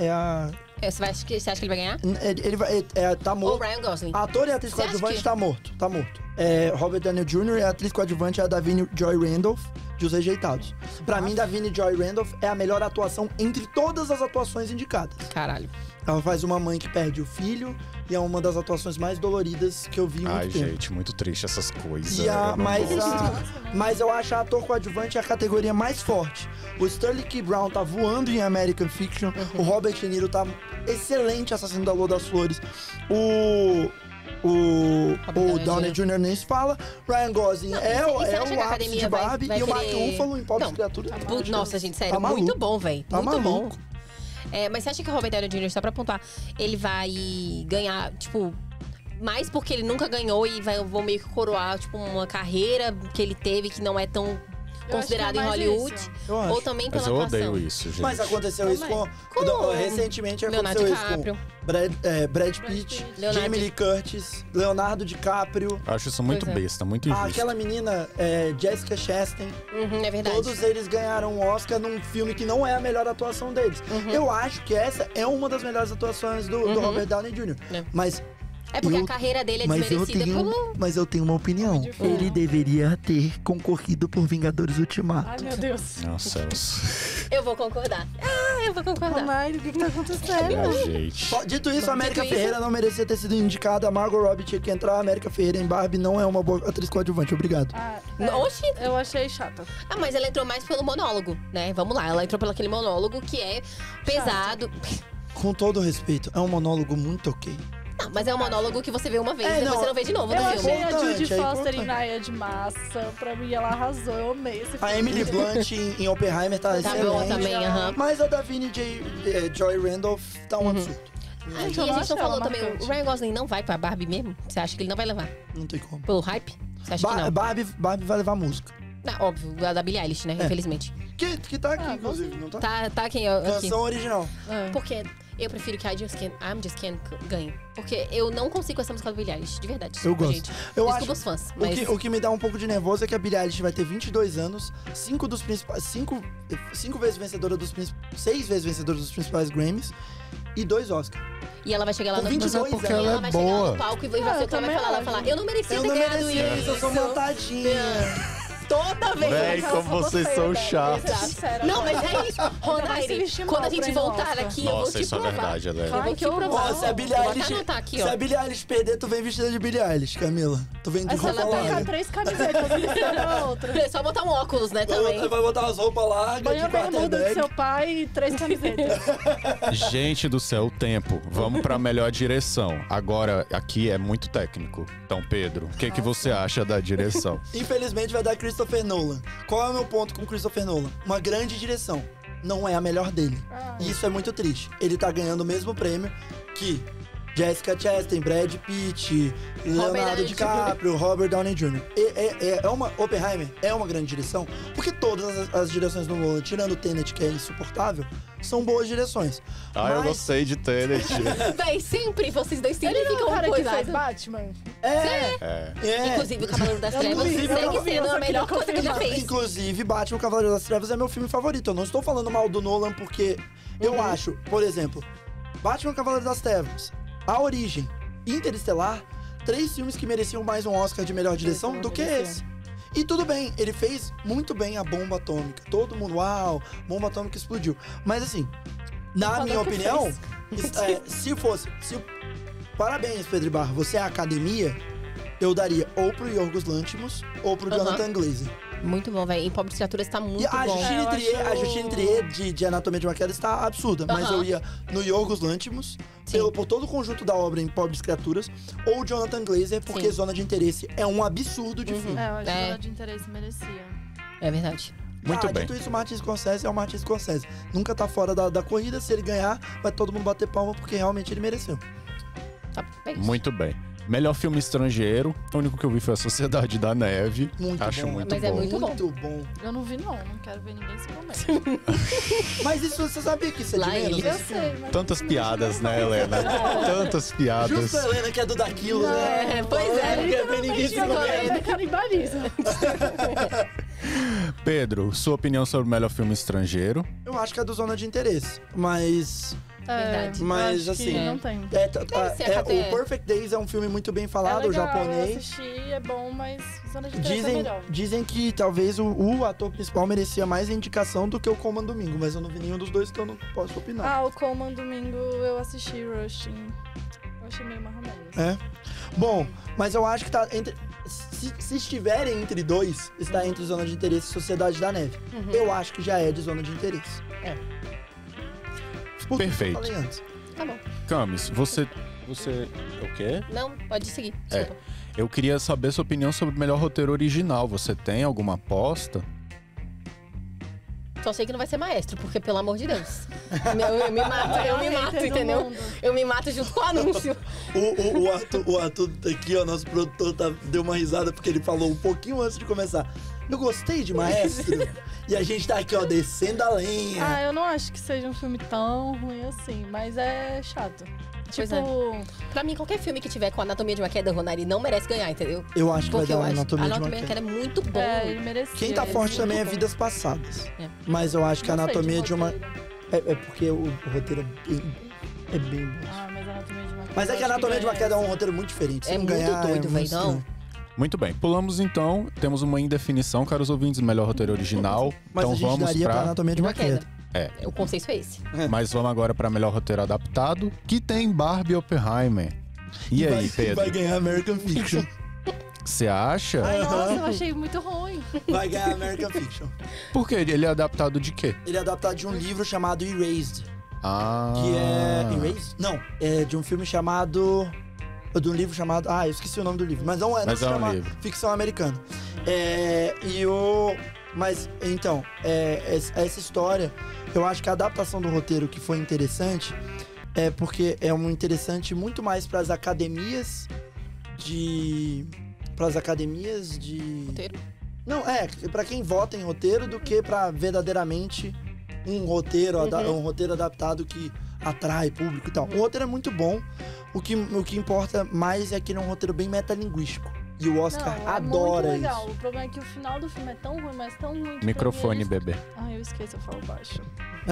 Você acha que ele vai ganhar? ele vai, tá Ou o morto. Ryan Gosling? A ator e a atriz Você acha coadjuvante que- tá morto. Robert Downey Jr. e a atriz coadjuvante é a Davine Joy Randolph, de Os Rejeitados. Pra mim, Davine Joy Randolph é a melhor atuação entre todas as atuações indicadas. Caralho. Ela faz uma mãe que perde o filho e é uma das atuações mais doloridas que eu vi em muito Ai, tempo. gente, muito triste essas coisas. E eu não gosto. mas eu acho a ator coadjuvante a categoria mais forte. O Sterling K. Brown tá voando em American Fiction. O Robert De Niro tá excelente assassino da Lua das Flores. O Downey Jr. nem se fala. Ryan Gosling Não, é e você acha o que a ápice academia de vai Barbie. querer- E o Mark Ruffalo em Pobres Não. Criaturas. Nossa, gente, sério, Tá muito maluco. bom, velho. Tá Muito maluco. bom. Mas você acha que o Robert Downey Jr., só pra apontar, ele vai ganhar, tipo, mais porque ele nunca ganhou e vão meio que coroar, tipo, uma carreira que ele teve que não é tão considerada em mais Hollywood? isso. Eu acho. Ou também pela Mas eu atuação? odeio isso, gente. Mas aconteceu isso Também. com recentemente Leonardo aconteceu isso DiCaprio. com Brad Pitt, Leonardo Jamie Lee Curtis, Leonardo DiCaprio. Eu acho isso muito Pois é. besta, muito injusto. Aquela menina, Jessica Chastain, É verdade. todos eles ganharam um Oscar num filme que não é a melhor atuação deles. Eu acho que essa é uma das melhores atuações do Robert Downey Jr. É. Mas É porque eu- a carreira dele é Mas eu, desmerecida pelo... mas eu tenho uma opinião. Homem de Ferro. Ele deveria ter concorrido por Vingadores Ultimato. Ai, meu Deus. Nossa, céus. Eu vou concordar. Eu vou concordar. Ronaldo, o que tá acontecendo? Ai, gente. Dito isso, a América Dito isso- Ferreira não merecia ter sido indicada. A Margot Robbie tinha que entrar. A América Ferreira em Barbie não é uma boa atriz coadjuvante. Obrigado. Oxi. Eu achei chata. Mas ela entrou mais pelo monólogo, né? Vamos lá, ela entrou pelo aquele monólogo que é pesado. Com todo respeito, é um monólogo muito ok. Não, Tá, mas é um monólogo que você vê uma vez, É, depois não, você não vê de novo Eu no achei filme. a Judy importante, é Foster em importante. Naia de Massa. Pra mim, ela arrasou. Eu amei esse filme. A Emily Blunt em Oppenheimer tá Tá excelente. boa também, aham. Mas a Davine Joy Randolph tá um absurdo. Ah, Gente, e eu a não gente achei não falou ela também, marcante. o Ryan Gosling não vai pra Barbie mesmo? Você acha que ele não vai levar? Não tem como. Pelo hype? Você acha que não? Barbie vai levar música. Ah, óbvio, a da Billie Eilish, né? É. Infelizmente. Que tá aqui, Ah, inclusive, não tá? Tá quem aqui. Canção original. É. Porque eu prefiro que I'm Just Can't ganhe. Porque eu não consigo com essa música da Billie Eilish, de verdade. Eu Desculpa, gosto. gente. Eu Desculpa acho. os fãs, mas... O que me dá um pouco de nervoso é que a Billie Eilish vai ter 22 anos, 5 vezes vencedora dos principais, 6 vezes vencedora dos principais Grammys e 2 Oscars. E ela vai chegar lá Com no... 22 Mas é porque anos. ela Ela vai é chegar boa. no palco e vai Ah, ser eu o que ela vai também falar. Ela vai acho. falar, eu não merecia Eu ter não ganhado mereci isso. eu sou uma tadinha. Toda vez. Véi, Aquela como foto vocês feia são dela, chatos. vou ser sincera Não, agora. mas é isso. vai se Ronaire, vestir quando a mal gente pra ir no voltar Oscar. aqui, eu vou Nossa, te isso é provar. verdade, Helena. Eu vou Ai, te que horror. provar. Ó, se a Billie Eu vou Eilish, até anotar aqui, se ó. a Billie Eilish perder, tu vem vestida de Billie Eilish, Camila. Tu vem de É só roupa ela colocar larga. 3 camisetas, uma vestida na outra. É só botar um óculos, né, também. Vai botar umas roupas largas Põe de a bermuda do quarterback. seu pai e 3 camisetas. Gente do céu, o tempo. Vamos pra melhor direção. Agora, aqui é muito técnico. Então, Pedro, o que você acha da direção? Infelizmente vai dar Christopher Nolan. Qual é o meu ponto com Christopher Nolan? Uma grande direção. Não é a melhor dele. E isso é muito triste. Ele tá ganhando o mesmo prêmio que Jessica Chastain, Brad Pitt, Leonardo Downey DiCaprio, Robert Downey Jr. Oppenheimer é uma grande direção, porque todas as direções do Nolan, tirando o Tenet, que é insuportável, são boas direções. Ah, eu Mas- gostei de Tenet. Véi, sempre vocês dois sempre Ele não é ficam o cara que coisados. fez Batman? É. Inclusive, o Cavaleiro das Eu não Trevas vi, eu segue não vi, eu sendo só a melhor queria coisa que ele já confirmar. fez. Inclusive, Batman o Cavaleiro das Trevas é meu filme favorito. Eu não estou falando mal do Nolan porque eu acho, por exemplo, Batman o Cavaleiro das Trevas, A Origem, Interestelar, 3 filmes que mereciam mais um Oscar de melhor direção não do que mereciam. esse. E tudo bem, ele fez muito bem a bomba atômica. Todo mundo, uau, bomba atômica explodiu. Mas assim, na Falou minha que opinião, fez. parabéns, Pedro Ibarra, você é a academia, eu daria ou pro Yorgos Lanthimos ou pro Aham. Jonathan Glazer. Muito bom, velho. Em Pobres Criaturas tá muito E a bom. Justine eu Trier, acho- a Justine Trier de Anatomia de uma Queda está absurda, mas Aham. eu ia no Yorgos Lanthimos, Sim. por todo o conjunto da obra em Pobres Criaturas, ou Jonathan Glazer, porque Sim. Zona de Interesse é um absurdo de filme. É, eu acho que É. Zona de Interesse merecia. É verdade. Muito bem. Dito isso, o Martin Scorsese é o Martin Scorsese. Nunca tá fora da corrida, se ele ganhar, vai todo mundo bater palma, porque realmente ele mereceu. Tá bem. Muito bem. Melhor filme estrangeiro. O único que eu vi foi A Sociedade da Neve. Muito Acho bom. muito Mas é bom. muito bom. Muito bom. Eu não vi, não quero ver ninguém se comer. Mas isso você sabia que isso é de Lá menos? ele. Eu sei, mas... Tantas piadas, né, Helena? Tantas piadas. Justo a Helena que é do daquilo, né? É, pois é. Não quer ver ninguém se Eu comer. é canibalismo. Pedro, sua opinião sobre o melhor filme estrangeiro? Eu acho que é do Zona de Interesse, mas... Verdade. Mas, eu acho que assim, não tem. ser até- o Perfect Days é um filme muito bem É falado, legal, japonês. Eu assisti, é bom, mas Zona de Interesse é Dizem, melhor. dizem que talvez o ator principal merecia mais indicação do que o Coman Domingo, mas eu não vi nenhum dos dois, então eu não posso opinar. Ah, o Coleman domingo eu assisti Rushing. Eu achei meio mais ou menos. É? Bom, mas eu acho que tá entre... Se estiverem entre dois, está entre Zona de Interesse e Sociedade da Neve. Uhum. Eu acho que já é de Zona de Interesse. É. Por tudo que eu Perfeito. falei antes. Tá bom. Camis, você... O quê? Não, pode seguir. É. Desculpa. Eu queria saber sua opinião sobre o melhor roteiro original. Você tem alguma aposta? Só sei que não vai ser maestro, porque pelo amor de Deus. Eu me mato, eu me Hater mato, do entendeu? mundo. Eu me mato junto com o anúncio. O Arthur aqui, ó, nosso produtor, deu uma risada porque ele falou um pouquinho antes de começar. Eu gostei de Maestro. E a gente tá aqui, ó, descendo a lenha. Ah, eu não acho que seja um filme tão ruim assim, mas é chato. Pois Tipo, Pra mim, qualquer filme que tiver com Anatomia de uma Queda, Ronari, não merece ganhar, entendeu? Eu acho que vai Porque dar eu uma acho Anatomia de uma Anatomia de uma Queda. Queda é muito bom. ele merecia. Quem tá ele forte muito também é bom. Vidas Passadas. É. Mas eu acho que a Não sei Anatomia de uma... roteiro. É porque o roteiro é bem bom. Ah, mas a Anatomia de uma Queda. Mas é que a eu acho Anatomia de uma Queda é um merece. roteiro muito diferente. Se É não muito ganhar, doido, é véi, muito não. estranho. Muito bem. Pulamos então. Temos uma indefinição, caros ouvintes. Melhor roteiro original. Mas então a gente vamos daria pra pra... Anatomia de uma Queda. O conceito é esse. Mas vamos agora pra melhor roteiro adaptado, que tem Barbie e Oppenheimer. E aí, Vai Pedro? ganhar American Fiction. Você acha? Ai, nossa, eu achei muito ruim. Vai ganhar American Fiction. Por quê? Ele é adaptado de quê? Ele é adaptado de um livro chamado Erased. Ah. Que é... Erased? Não, é de um filme chamado... De um livro chamado... eu esqueci o nome do livro. Mas não Mas se é um chama livro. Ficção Americana. Mas, então, essa história... Eu acho que a adaptação do roteiro que foi interessante... É porque é um interessante muito mais para as academias de... Roteiro? Não, pra quem vota em roteiro do que pra verdadeiramente um roteiro, um roteiro adaptado que atrai público e tal. O roteiro é muito bom, o que importa mais é que ele é um roteiro bem metalinguístico. E o Oscar adora muito legal. isso. O problema é que o final do filme é tão ruim, mas tão ruim. que Microfone, pra mim bebê. eu esqueço, eu falo baixo.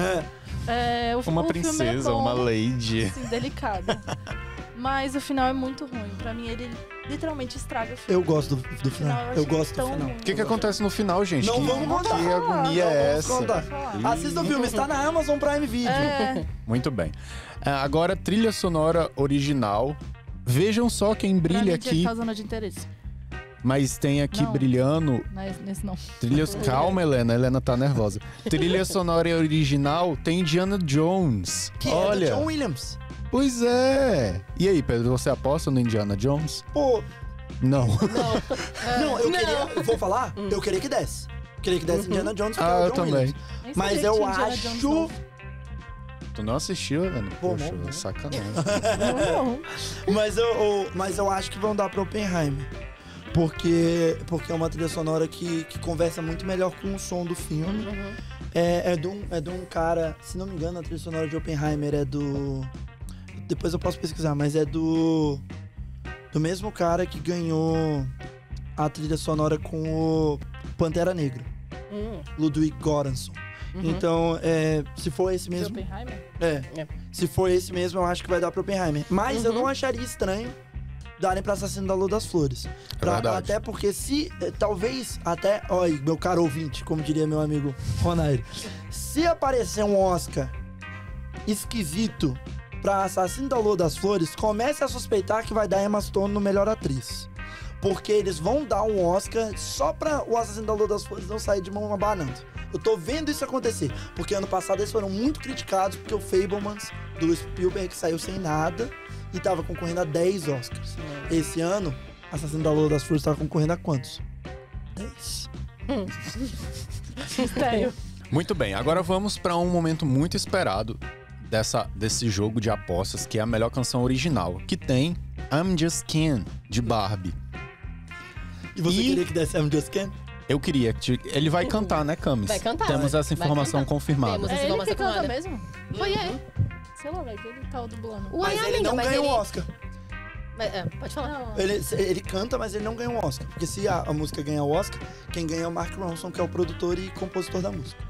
Uma O princesa, filme é bom, uma lady. assim, delicada. Mas o final é muito ruim. Pra mim, ele literalmente estraga o filme. Eu gosto do final. Eu gosto do final. O que acontece no final, gente? Não vamos contar. Que agonia é essa? Contar. Assista o filme, está na Amazon Prime Video. Muito bem. Agora, trilha sonora original. Vejam só quem brilha aqui. Tá zona de interesse. Mas tem aqui Não. brilhando. Nesse não. Trilhas... Calma, Helena. A Helena tá nervosa. Trilha sonora original tem Indiana Jones. Que Olha. é do John Williams. Pois é. E aí, Pedro, você aposta no Indiana Jones? Pô, Não. não, eu vou falar? Eu queria que desse. Queria que desse Indiana Jones, porque é o Eu John também. Williams. Nem Mas sabia que eu tinha Indiana Jones acho... novo. Tu não assistiu, Helena? Pô, Poxa, não. sacanagem. Não. Mas eu acho que vão dar pra Oppenheimer. Porque é uma trilha sonora que conversa muito melhor com o som do filme. É de um cara, se não me engano, a trilha sonora de Oppenheimer é do... Depois eu posso pesquisar, mas é do mesmo cara que ganhou a trilha sonora com o Pantera Negra, Ludwig Göransson. Então, se for esse mesmo... De Oppenheimer? Se for esse mesmo, eu acho que vai dar pro Oppenheimer. Mas eu não acharia estranho darem pra Assassino da Lua das Flores. Verdade. Até porque talvez, olha, meu caro ouvinte, como diria meu amigo Ronaire, se aparecer um Oscar esquisito pra Assassino da Lua das Flores, comece a suspeitar que vai dar Emma Stone no Melhor Atriz. Porque eles vão dar um Oscar só pra o Assassino da Lua das Flores não sair de mão abanando. Eu tô vendo isso acontecer. Porque ano passado eles foram muito criticados porque o Fabelmans do Spielberg saiu sem nada e tava concorrendo a 10 Oscars. Esse ano, Assassino da Lua das Flores tava concorrendo a quantos? 10. Mistério. Muito bem, agora vamos para um momento muito esperado desse jogo de apostas, que é a melhor canção original, que tem I'm Just Ken, de Barbie. E você queria que desse I'm Just Ken? Eu queria que... Ele vai cantar, né, Camis? Vai cantar. Temos essa Vai informação cantar. confirmada. Temos. É ele que canta confirmada. mesmo? Foi ele. Sei lá, velho, ele tá dublando. Uai, Mas ele amiga, não mas ganhou ele... o Oscar. Pode falar. Não. Ele canta, mas ele não ganhou o Oscar. Porque se a música ganhar o Oscar, quem ganha é o Mark Ronson, que é o produtor e compositor da música.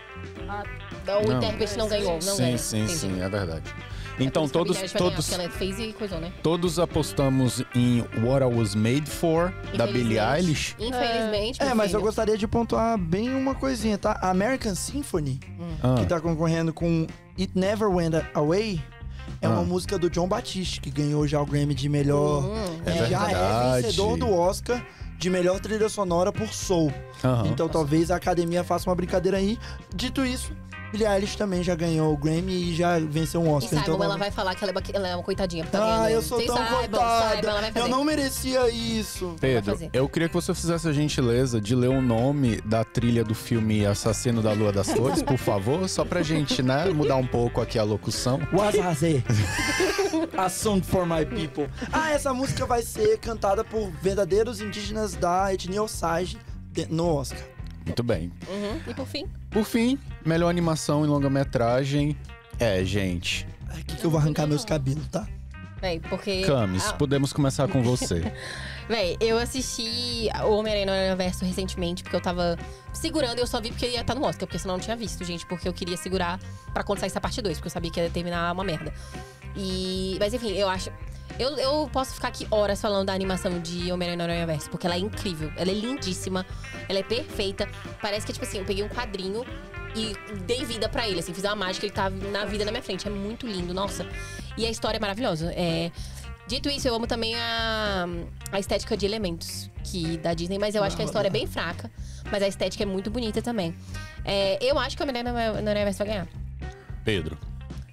O Não. intérprete não ganhou. Não Sim, ganhou. sim, Entendi. sim, é verdade. Então, Por isso que a Billie Eilish vai ganhar, todos porque ela fez e coisou, né? apostamos em What I Was Made For, da Billie Infelizmente. Eilish. Infelizmente, meu Mas eu filho. gostaria de pontuar bem uma coisinha, tá? A American Symphony, Ah, que tá concorrendo com It Never Went Away, é uma música do John Batiste, que ganhou já o Grammy de melhor... É e já é verdade. vencedor do Oscar de melhor trilha sonora por Soul. aham. Então talvez a academia faça uma brincadeira aí. Dito isso, Billie Eilish também já ganhou o Grammy e já venceu um E Oscar. saibam, Então, ela vai falar que ela é uma coitadinha. Porque tá ganhando. eu sou Vocês tão saibam, coitada. saibam, ela vai fazer. Eu não merecia isso. Pedro, fazer. eu queria que você fizesse a gentileza de ler o nome da trilha do filme Assassino da Lua das Flores, por favor, só pra gente, né, mudar um pouco aqui a locução. Wazaze. A Song for My People. Essa música vai ser cantada por verdadeiros indígenas da etnia Osage no Oscar. Muito bem. E por fim, Por fim, melhor animação em longa-metragem. Gente, Aqui que eu vou arrancar meus cabelos, tá? véi, porque... Camis, podemos começar com você. Véi, eu assisti o Homem-Aranha no Universo recentemente, porque eu tava segurando, eu só vi porque ia estar no Oscar, porque senão eu não tinha visto, gente, porque eu queria segurar pra quando saísse a parte 2, porque eu sabia que ia terminar uma merda. Mas enfim, eu acho... Eu posso ficar aqui horas falando da animação de Homem-Aranha no Universo, porque ela é incrível, ela é lindíssima, ela é perfeita. Parece que, tipo assim, eu peguei um quadrinho e dei vida pra ele, assim, fiz uma mágica, ele tá na vida na minha frente. É muito lindo, nossa. E a história é maravilhosa. Dito isso, eu amo também a estética de Elementos da Disney, mas eu acho que a história é bem fraca, mas a estética é muito bonita também. Eu acho que o Homem-Aranha no Universo vai ganhar. Pedro.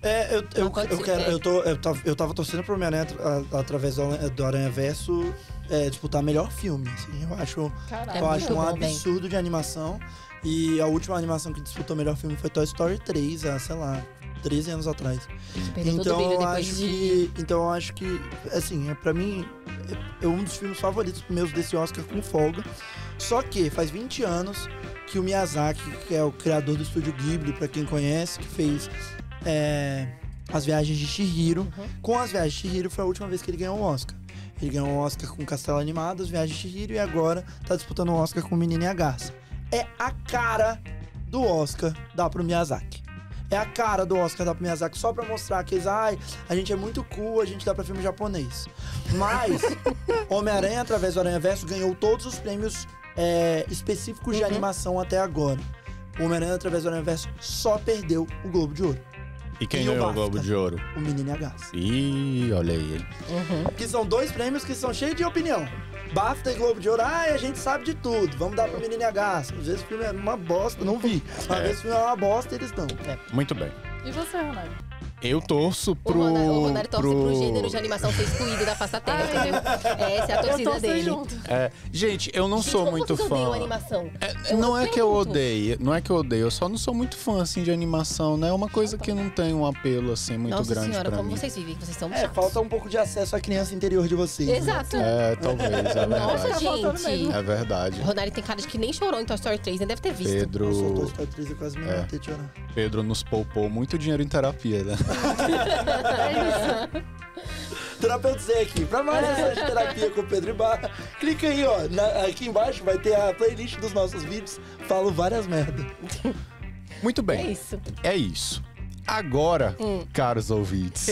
Eu tava torcendo pro Homem-Aranha através do Aranhaverso disputar melhor filme. Assim, eu acho um absurdo de animação. E a última animação que disputou melhor filme foi Toy Story 3, sei lá, 13 anos atrás. Então eu acho que, assim, pra mim, é um dos filmes favoritos meus desse Oscar com folga. Só que faz 20 anos que o Miyazaki, que é o criador do estúdio Ghibli, pra quem conhece, que fez As Viagens de Chihiro. Com As Viagens de Chihiro foi a última vez que ele ganhou o Oscar. Ele ganhou o Oscar com Castelo Animado, As Viagens de Chihiro, e agora tá disputando o Oscar com Menina e a Garça. É a cara do Oscar dar pro Miyazaki. É a cara do Oscar dar pro Miyazaki só pra mostrar que a gente é muito cool, a gente dá pra filme japonês. Mas Homem-Aranha, através do Aranhaverso, ganhou todos os prêmios específicos de animação até agora. O Homem-Aranha, através do Aranhaverso, só perdeu o Globo de Ouro. E quem ganhou o Globo de Ouro? O Menino e a Garça. Ih, olha aí. Que são 2 prêmios que são cheios de opinião. BAFTA e Globo de Ouro, a gente sabe de tudo. Vamos dar pro Menino e a Garça. Às vezes o filme é uma bosta, não vi. Às vezes o filme é uma bosta, eles dão. Muito bem. E você, Ronaldo? Eu torço pro... O Ronaldo torce pro gênero de animação ser excluído da face da terra, entendeu? Essa é a torcida dele. Junto. Gente, eu não sou muito fã. Eu animação. Não é que eu odeio, eu só não sou muito fã, assim, de animação, né? É uma coisa que não tem um apelo, assim, muito grande senhora, pra como mim. vocês vivem, vocês são chatos. Falta um pouco de acesso à criança interior de vocês. Exato. Talvez, é verdade. Nossa, gente. É verdade. O Ronaldo tem cara de que nem chorou em Toy Story 3, nem deve ter visto. Pedro... Eu sou Toy 3, eu quase me matei de chorar. Pedro nos poupou muito dinheiro em terapia, né? Terapeuta Zé aqui. Pra mais sessões de terapia com o Pedro Ibarra, clica aí, ó. Aqui embaixo vai ter a playlist dos nossos vídeos. Falo várias merdas. Muito bem. É isso. Agora, caros ouvintes,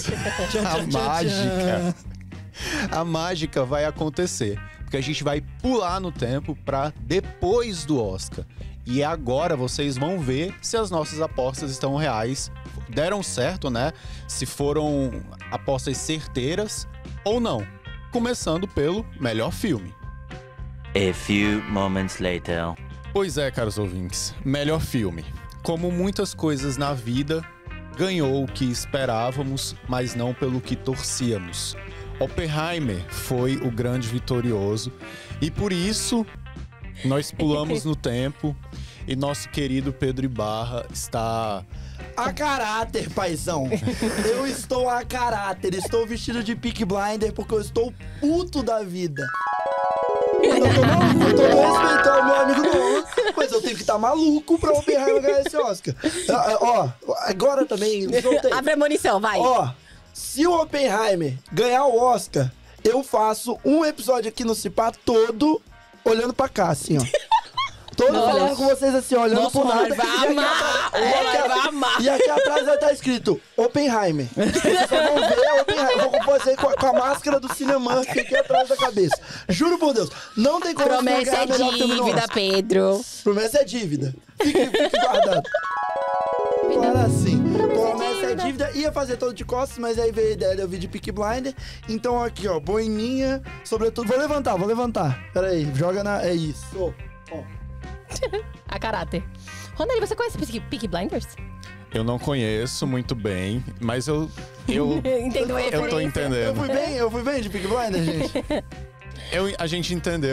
a mágica vai acontecer. Porque a gente vai pular no tempo pra depois do Oscar. E agora vocês vão ver se as nossas apostas estão reais, deram certo, né? Se foram apostas certeiras ou não. Começando pelo melhor filme. A few moments later. Pois é, caros ouvintes, melhor filme. Como muitas coisas na vida, ganhou o que esperávamos, mas não pelo que torcíamos. Oppenheimer foi o grande vitorioso e por isso nós pulamos no tempo e nosso querido Pedro Ibarra está... A caráter, paizão. Eu estou a caráter. Estou vestido de Peaky Blinder porque eu estou puto da vida. Eu tô respeitando o meu amigo Nolan, mas eu tenho que estar maluco pra Oppenheimer ganhar esse Oscar. Agora também... Abre a munição, vai. Se o Oppenheimer ganhar o Oscar, eu faço um episódio aqui no Cipá todo olhando pra cá, assim, ó. Todo falando com vocês assim, olhando pro nada. Vai amar. E aqui atrás vai estar escrito Oppenheimer. Vocês só vão ver Oppenheimer. Eu vou fazer com a máscara do cinema aqui atrás da cabeça. Juro por Deus. Não tem como promessa é dívida, Pedro. Promessa é dívida. Fique guardado. Agora sim. Promessa é dívida. Ia fazer todo de costas, mas aí veio a ideia de eu vir de Peaky Blinder. Então aqui, ó, boininha, sobretudo. Vou levantar. Pera aí, joga na... É isso. A caráter. Ronaldo, você conhece Peaky Blinders? Eu não conheço muito bem, mas eu Entendo a eu tô entendendo. Eu fui bem de Peaky Blinders, gente. A gente entendeu.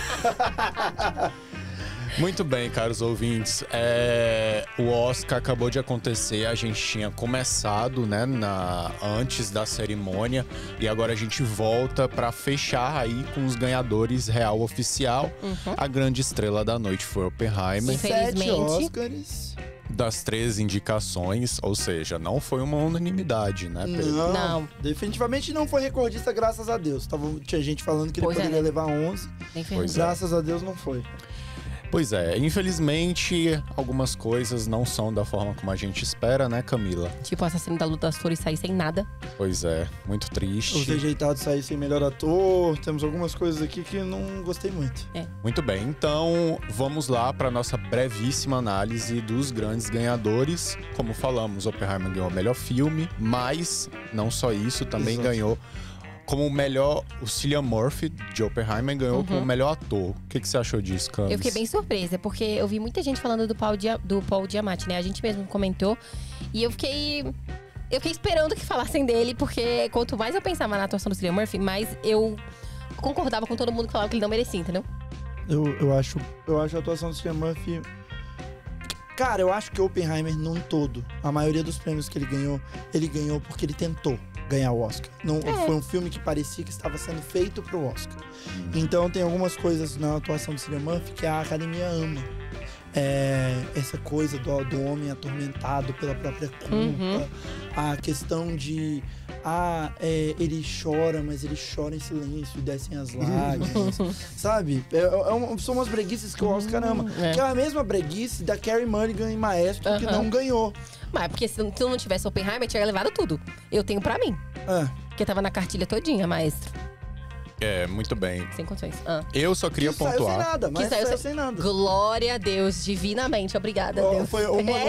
Muito bem, caros ouvintes. O Oscar acabou de acontecer, a gente tinha começado, né, antes da cerimônia, e agora a gente volta pra fechar aí com os ganhadores real oficial. A grande estrela da noite foi Oppenheimer. Infelizmente. 7 Oscars. Das 3 indicações, ou seja, não foi uma unanimidade, né, Pedro? Não, definitivamente não foi recordista, graças a Deus. Tinha gente falando que ele poderia levar 11. Graças a Deus não foi. Pois é, infelizmente, algumas coisas não são da forma como a gente espera, né, Camila? Tipo, o Assassino da Luta das Flores sair sem nada. Pois é, muito triste. Os Rejeitados sair sem melhor ator. Temos algumas coisas aqui que não gostei muito. Muito bem, então vamos lá para nossa brevíssima análise dos grandes ganhadores. Como falamos, Oppenheimer ganhou o melhor filme, mas não só isso, também ganhou... Como o melhor, o Cillian Murphy, de Oppenheimer, ganhou como o melhor ator. O que você achou disso, Camis? Eu fiquei bem surpresa, porque eu vi muita gente falando do Paul Giamatti, né? A gente mesmo comentou. E eu fiquei eu fiquei esperando que falassem dele, porque quanto mais eu pensava na atuação do Cillian Murphy, mais eu concordava com todo mundo que falava que ele não merecia, entendeu? Eu acho a atuação do Cillian Murphy... Cara, eu acho que Oppenheimer, num todo, a maioria dos prêmios que ele ganhou porque ele tentou ganhar o Oscar. Não, Foi um filme que parecia que estava sendo feito pro Oscar. Então tem algumas coisas na atuação do Cillian Murphy que a academia ama. Essa coisa do homem atormentado pela própria culpa. A questão de... ele chora, mas ele chora em silêncio e descem as lágrimas. Sabe? São umas breguices que o Oscar ama. Que é a mesma breguice da Carey Mulligan em Maestro, que não ganhou. Mas porque se não tivesse Oppenheimer, tinha levado tudo. Eu tenho pra mim. Porque tava na cartilha todinha, Maestro. Muito bem. Sem condições. Eu só queria pontuar. Saiu sem nada, mas saiu sem nada. Glória a Deus, divinamente. Obrigada, Deus. Foi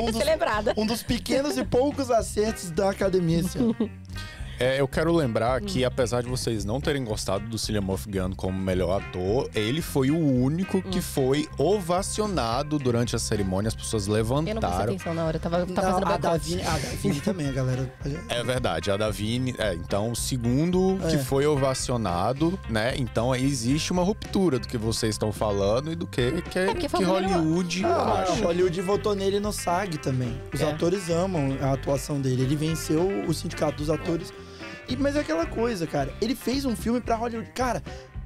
um dos pequenos e poucos acertos da academia esse ano. Eu quero lembrar que, apesar de vocês não terem gostado do Cillian Murphy ganhando como melhor ator, ele foi o único que foi ovacionado durante a cerimônia. As pessoas levantaram. Eu não prestei atenção na hora, eu tava fazendo a Davine também, a galera... É verdade, a Davine... então, o segundo que foi ovacionado, né? Então, aí existe uma ruptura do que vocês estão falando e do que Hollywood acha. Hollywood votou nele no SAG também. Os atores amam a atuação dele. Ele venceu o Sindicato dos Atores. Mas é aquela coisa, cara. Ele fez um filme pra Hollywood. Cara,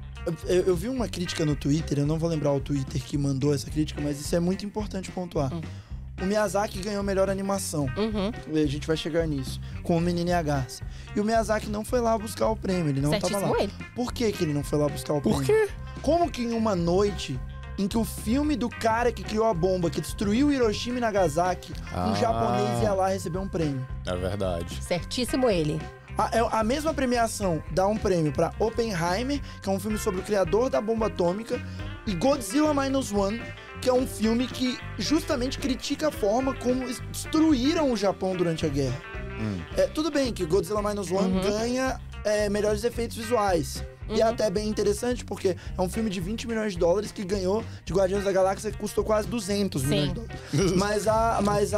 eu vi uma crítica no Twitter. Eu não vou lembrar o Twitter que mandou essa crítica, mas isso é muito importante pontuar. O Miyazaki ganhou melhor animação. A gente vai chegar nisso. Com o Menino e a Garça. E o Miyazaki não foi lá buscar o prêmio. Ele não tava lá. Ele. Por que ele não foi lá buscar o prêmio? Por quê? Como que em uma noite em que o filme do cara que criou a bomba, que destruiu Hiroshima e Nagasaki, um japonês ia lá receber um prêmio? É verdade. Certíssimo ele. A mesma premiação dá um prêmio pra Oppenheimer, que é um filme sobre o criador da bomba atômica, e Godzilla Minus One, que é um filme que justamente critica a forma como destruíram o Japão durante a guerra. Tudo bem que Godzilla Minus One ganha melhores efeitos visuais. E é até bem interessante, porque é um filme de 20 milhões de dólares que ganhou de Guardiões da Galáxia, que custou quase 200 milhões de dólares. Mas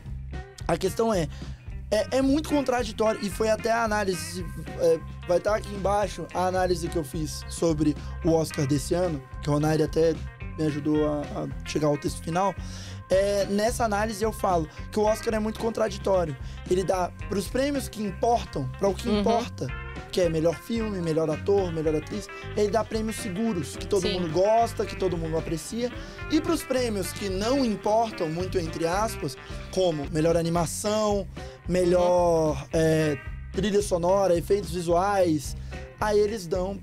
a questão é muito contraditório, e foi até a análise, vai estar aqui embaixo, a análise que eu fiz sobre o Oscar desse ano, que o Ronari até me ajudou a chegar ao texto final. Nessa análise eu falo que o Oscar é muito contraditório. Ele dá para os prêmios que importam, para o que importa, que é melhor filme, melhor ator, melhor atriz, ele dá prêmios seguros, que todo mundo gosta, que todo mundo aprecia. E para os prêmios que não importam, muito entre aspas, como melhor animação, melhor trilha sonora, efeitos visuais, aí eles dão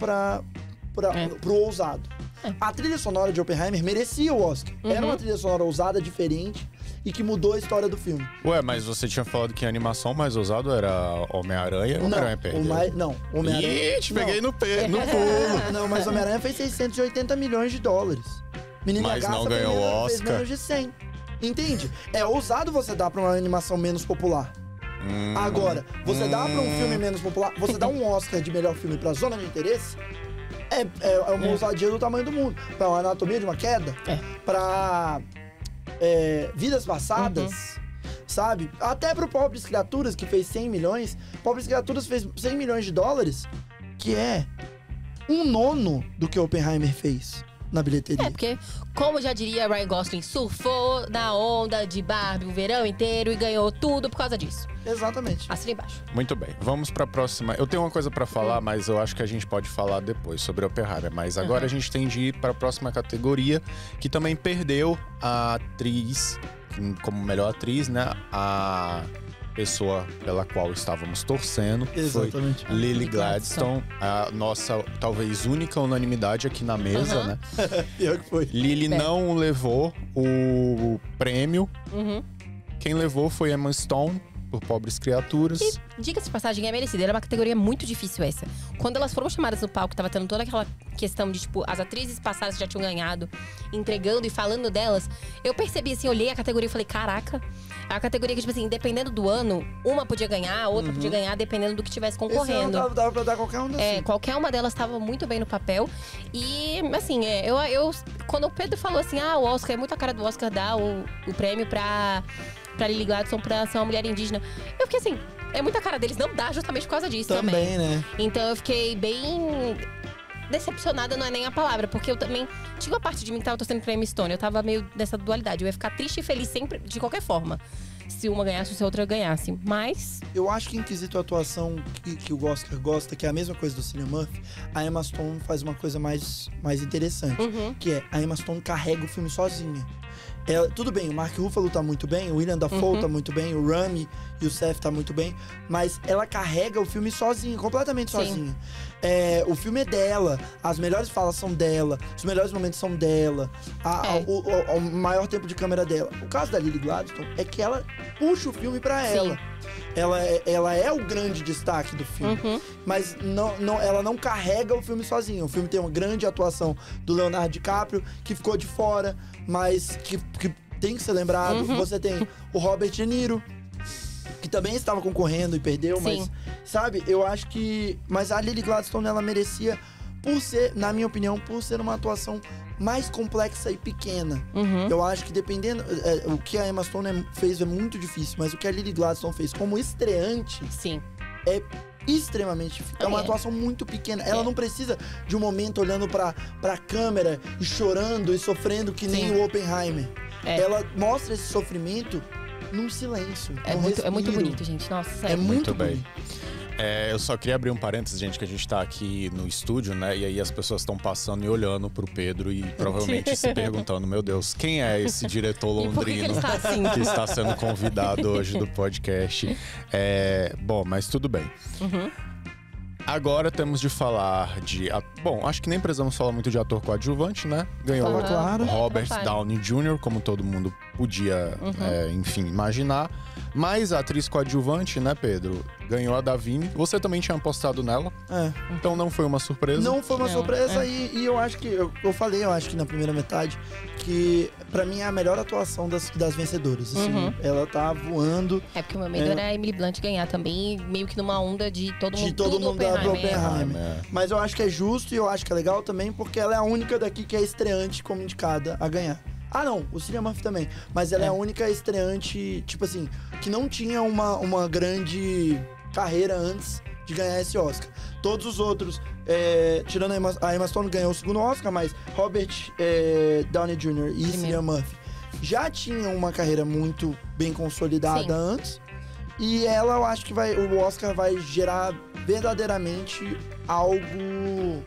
pro ousado. A trilha sonora de Oppenheimer merecia o Oscar. Era uma trilha sonora ousada, diferente, e que mudou a história do filme. Ué, mas você tinha falado que a animação mais ousada era Homem-Aranha? Homem-Aranha perdeu. Homem-Aranha... Ih, te peguei no pulo. Não, mas Homem-Aranha fez 680 milhões de dólares. Menino mas não ganhou o Oscar. Fez menos de 100. Entende? É ousado você dar pra uma animação menos popular. Agora, você dá pra um filme menos popular, você dá um Oscar de melhor filme pra Zona de Interesse, é uma ousadia do tamanho do mundo. Pra uma Anatomia de uma Queda, pra Vidas Passadas, sabe? Até pro Pobres Criaturas, que fez 100 milhões. Pobres Criaturas fez 100 milhões de dólares, que é 1/9 do que Oppenheimer fez na bilheteria. Porque, como já diria Ryan Gosling, surfou na onda de Barbie o verão inteiro e ganhou tudo por causa disso. Exatamente. Assina embaixo. Muito bem, vamos pra próxima. Eu tenho uma coisa pra falar, mas eu acho que a gente pode falar depois sobre Oppenheimer. Mas agora a gente tem de ir pra próxima categoria, que também perdeu a atriz, como melhor atriz, né? A pessoa pela qual estávamos torcendo. Exatamente. Foi Lily Gladstone, a nossa talvez única unanimidade aqui na mesa, né? Pior que foi. Lily não levou o prêmio. Quem levou foi Emma Stone, por Pobres Criaturas. E, diga-se de passagem, é merecida. Era uma categoria muito difícil essa. Quando elas foram chamadas no palco, tava tendo toda aquela questão de, tipo, as atrizes passadas que já tinham ganhado, entregando e falando delas. Eu percebi, assim, olhei a categoria e falei, caraca. É uma categoria que, tipo assim, dependendo do ano, uma podia ganhar, a outra podia ganhar, dependendo do que tivesse concorrendo. Esse ano dava pra dar qualquer uma assim. Qualquer uma delas tava muito bem no papel. E, assim, quando o Pedro falou assim, o Oscar, é muito a cara do Oscar dar o prêmio pra Lily Gladstone pra ser uma mulher indígena. Eu fiquei assim, é muita cara deles não dá justamente por causa disso Também, né? Então eu fiquei bem decepcionada, não é nem a palavra, porque eu também tinha uma parte de mim que tava torcendo pra Emma Stone. Eu tava meio nessa dualidade. Eu ia ficar triste e feliz sempre, de qualquer forma. Se uma ganhasse ou se a outra ganhasse. Mas. Eu acho que em quesito atuação que o Oscar gosta, que é a mesma coisa do Cillian Murphy, a Emma Stone faz uma coisa mais interessante. Que é, a Emma Stone carrega o filme sozinha. Tudo bem, o Mark Ruffalo tá muito bem, o William Dafoe tá muito bem, o Rami e o Seth tá muito bem, mas ela carrega o filme sozinha, completamente sozinha. O filme é dela, as melhores falas são dela, os melhores momentos são dela, o maior tempo de câmera dela. O caso da Lily Gladstone é que ela puxa o filme pra ela. Ela é o grande destaque do filme, mas ela não carrega o filme sozinha. O filme tem uma grande atuação do Leonardo DiCaprio, que ficou de fora, mas que tem que ser lembrado. Você tem o Robert De Niro, que também estava concorrendo e perdeu, mas, sabe, eu acho que... Mas a Lily Gladstone, ela merecia, por ser, na minha opinião, por ser uma atuação mais complexa e pequena. Eu acho que dependendo... o que a Emma Stone fez é muito difícil, mas o que a Lily Gladstone fez como estreante é extremamente difícil. É uma atuação muito pequena. Ela não precisa de um momento olhando pra câmera e chorando e sofrendo que nem o Oppenheimer. Ela mostra esse sofrimento num silêncio. É muito bonito, gente. Nossa, sério. É muito bem. bonito. Eu só queria abrir um parênteses, gente, que a gente tá aqui no estúdio, né? E aí as pessoas estão passando e olhando pro Pedro e provavelmente se perguntando, meu Deus, quem é esse diretor londrino está assim? que está sendo convidado hoje do podcast? Bom, mas tudo bem. Agora temos de falar de... Bom, acho que nem precisamos falar muito de ator coadjuvante, né? Ganhou claro. Robert Downey Jr., como todo mundo podia, enfim, imaginar. Mas a atriz coadjuvante, né, Pedro? Ganhou a Davine. Você também tinha apostado nela. Então não foi uma surpresa. Não foi uma surpresa e eu acho que... Eu falei, eu acho que na primeira metade, que pra mim é a melhor atuação das vencedoras. Assim, ela tá voando. É porque o meu medo era a Emily Blunt ganhar também, meio que numa onda de todo mundo do Oppenheimer. Mas eu acho que é justo e eu acho que é legal também, porque ela é a única daqui que é estreante como indicada a ganhar. Ah, não, o Cillian Murphy também. Mas ela é a única estreante, tipo assim, que não tinha uma grande carreira antes de ganhar esse Oscar. Todos os outros, tirando a Emma Stone, ganhou o segundo Oscar, mas Robert Downey Jr. e Cillian Murphy já tinham uma carreira muito bem consolidada antes. E ela, eu acho que o Oscar vai gerar verdadeiramente algo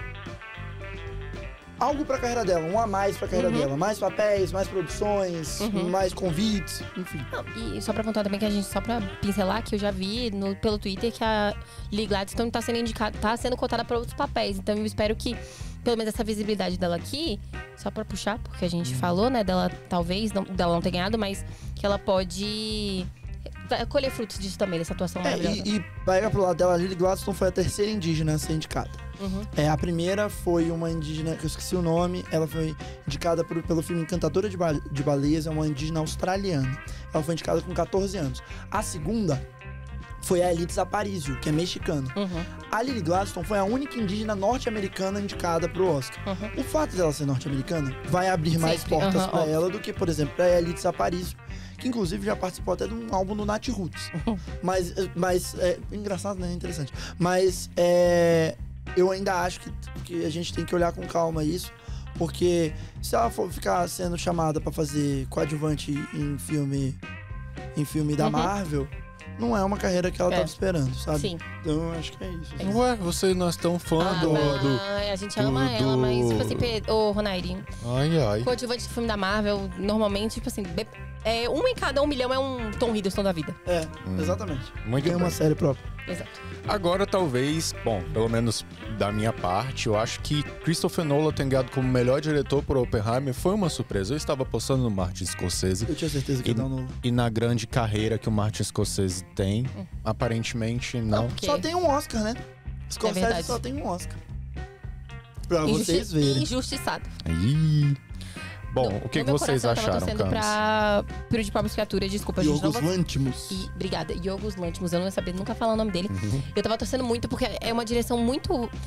pra carreira dela, um a mais pra carreira dela. Mais papéis, mais produções, mais convites, enfim. Não, e só pra contar também que a gente, só pra pincelar, que eu já vi pelo Twitter que a Lily Gladstone tá sendo indicada, tá sendo cotada pra outros papéis. Então eu espero que, pelo menos essa visibilidade dela aqui, só pra puxar, porque a gente falou, né, dela talvez, dela não ter ganhado, mas que ela pode colher frutos disso também, dessa atuação maravilhosa. E pega pro lado dela, a Lily Gladstone foi a terceira indígena a ser indicada. A primeira foi uma indígena, que eu esqueci o nome, ela foi indicada pelo filme Encantadora de Baleias, é uma indígena australiana. Ela foi indicada com 14 anos. A segunda foi a Elitza Aparicio, que é mexicana. A Lily Gladstone foi a única indígena norte-americana indicada pro Oscar. O fato dela ser norte-americana vai abrir mais portas pra ela do que, por exemplo, pra Elitza Aparicio, que inclusive já participou até de um álbum do Nat Roots. Mas engraçado, né? Interessante. Mas eu ainda acho que a gente tem que olhar com calma isso, porque se ela for ficar sendo chamada pra fazer coadjuvante em filme da Marvel, não é uma carreira que ela tava esperando, sabe? Sim. Então eu acho que é isso. Assim. Ué, você não é tão fã a gente ama ela, mas tipo assim, Ronairi, ai. coadjuvante do filme da Marvel, normalmente, tipo assim, um em cada 1 milhão é um Tom Hiddleston da vida. Exatamente. Muito Ganha bem. uma série própria. Exato. Agora, talvez, bom, pelo menos da minha parte, eu acho que Christopher Nolan ter ganhado como melhor diretor por Oppenheimer foi uma surpresa. Eu estava apostando no Martin Scorsese. Eu tinha certeza que ia dar um novo. E na grande carreira que o Martin Scorsese tem, aparentemente não. Só tem um Oscar, né? Scorsese só tem um Oscar. Pra vocês verem. Injustiçado. Ih. Bom, o que vocês acharam, Camis? Eu tava torcendo pro de Pobres Criaturas, desculpa, a gente Yorgos Lanthimos. Obrigada, Yorgos Lanthimos, eu não ia saber nunca falar o nome dele. Eu tava torcendo muito, porque é uma direção muito...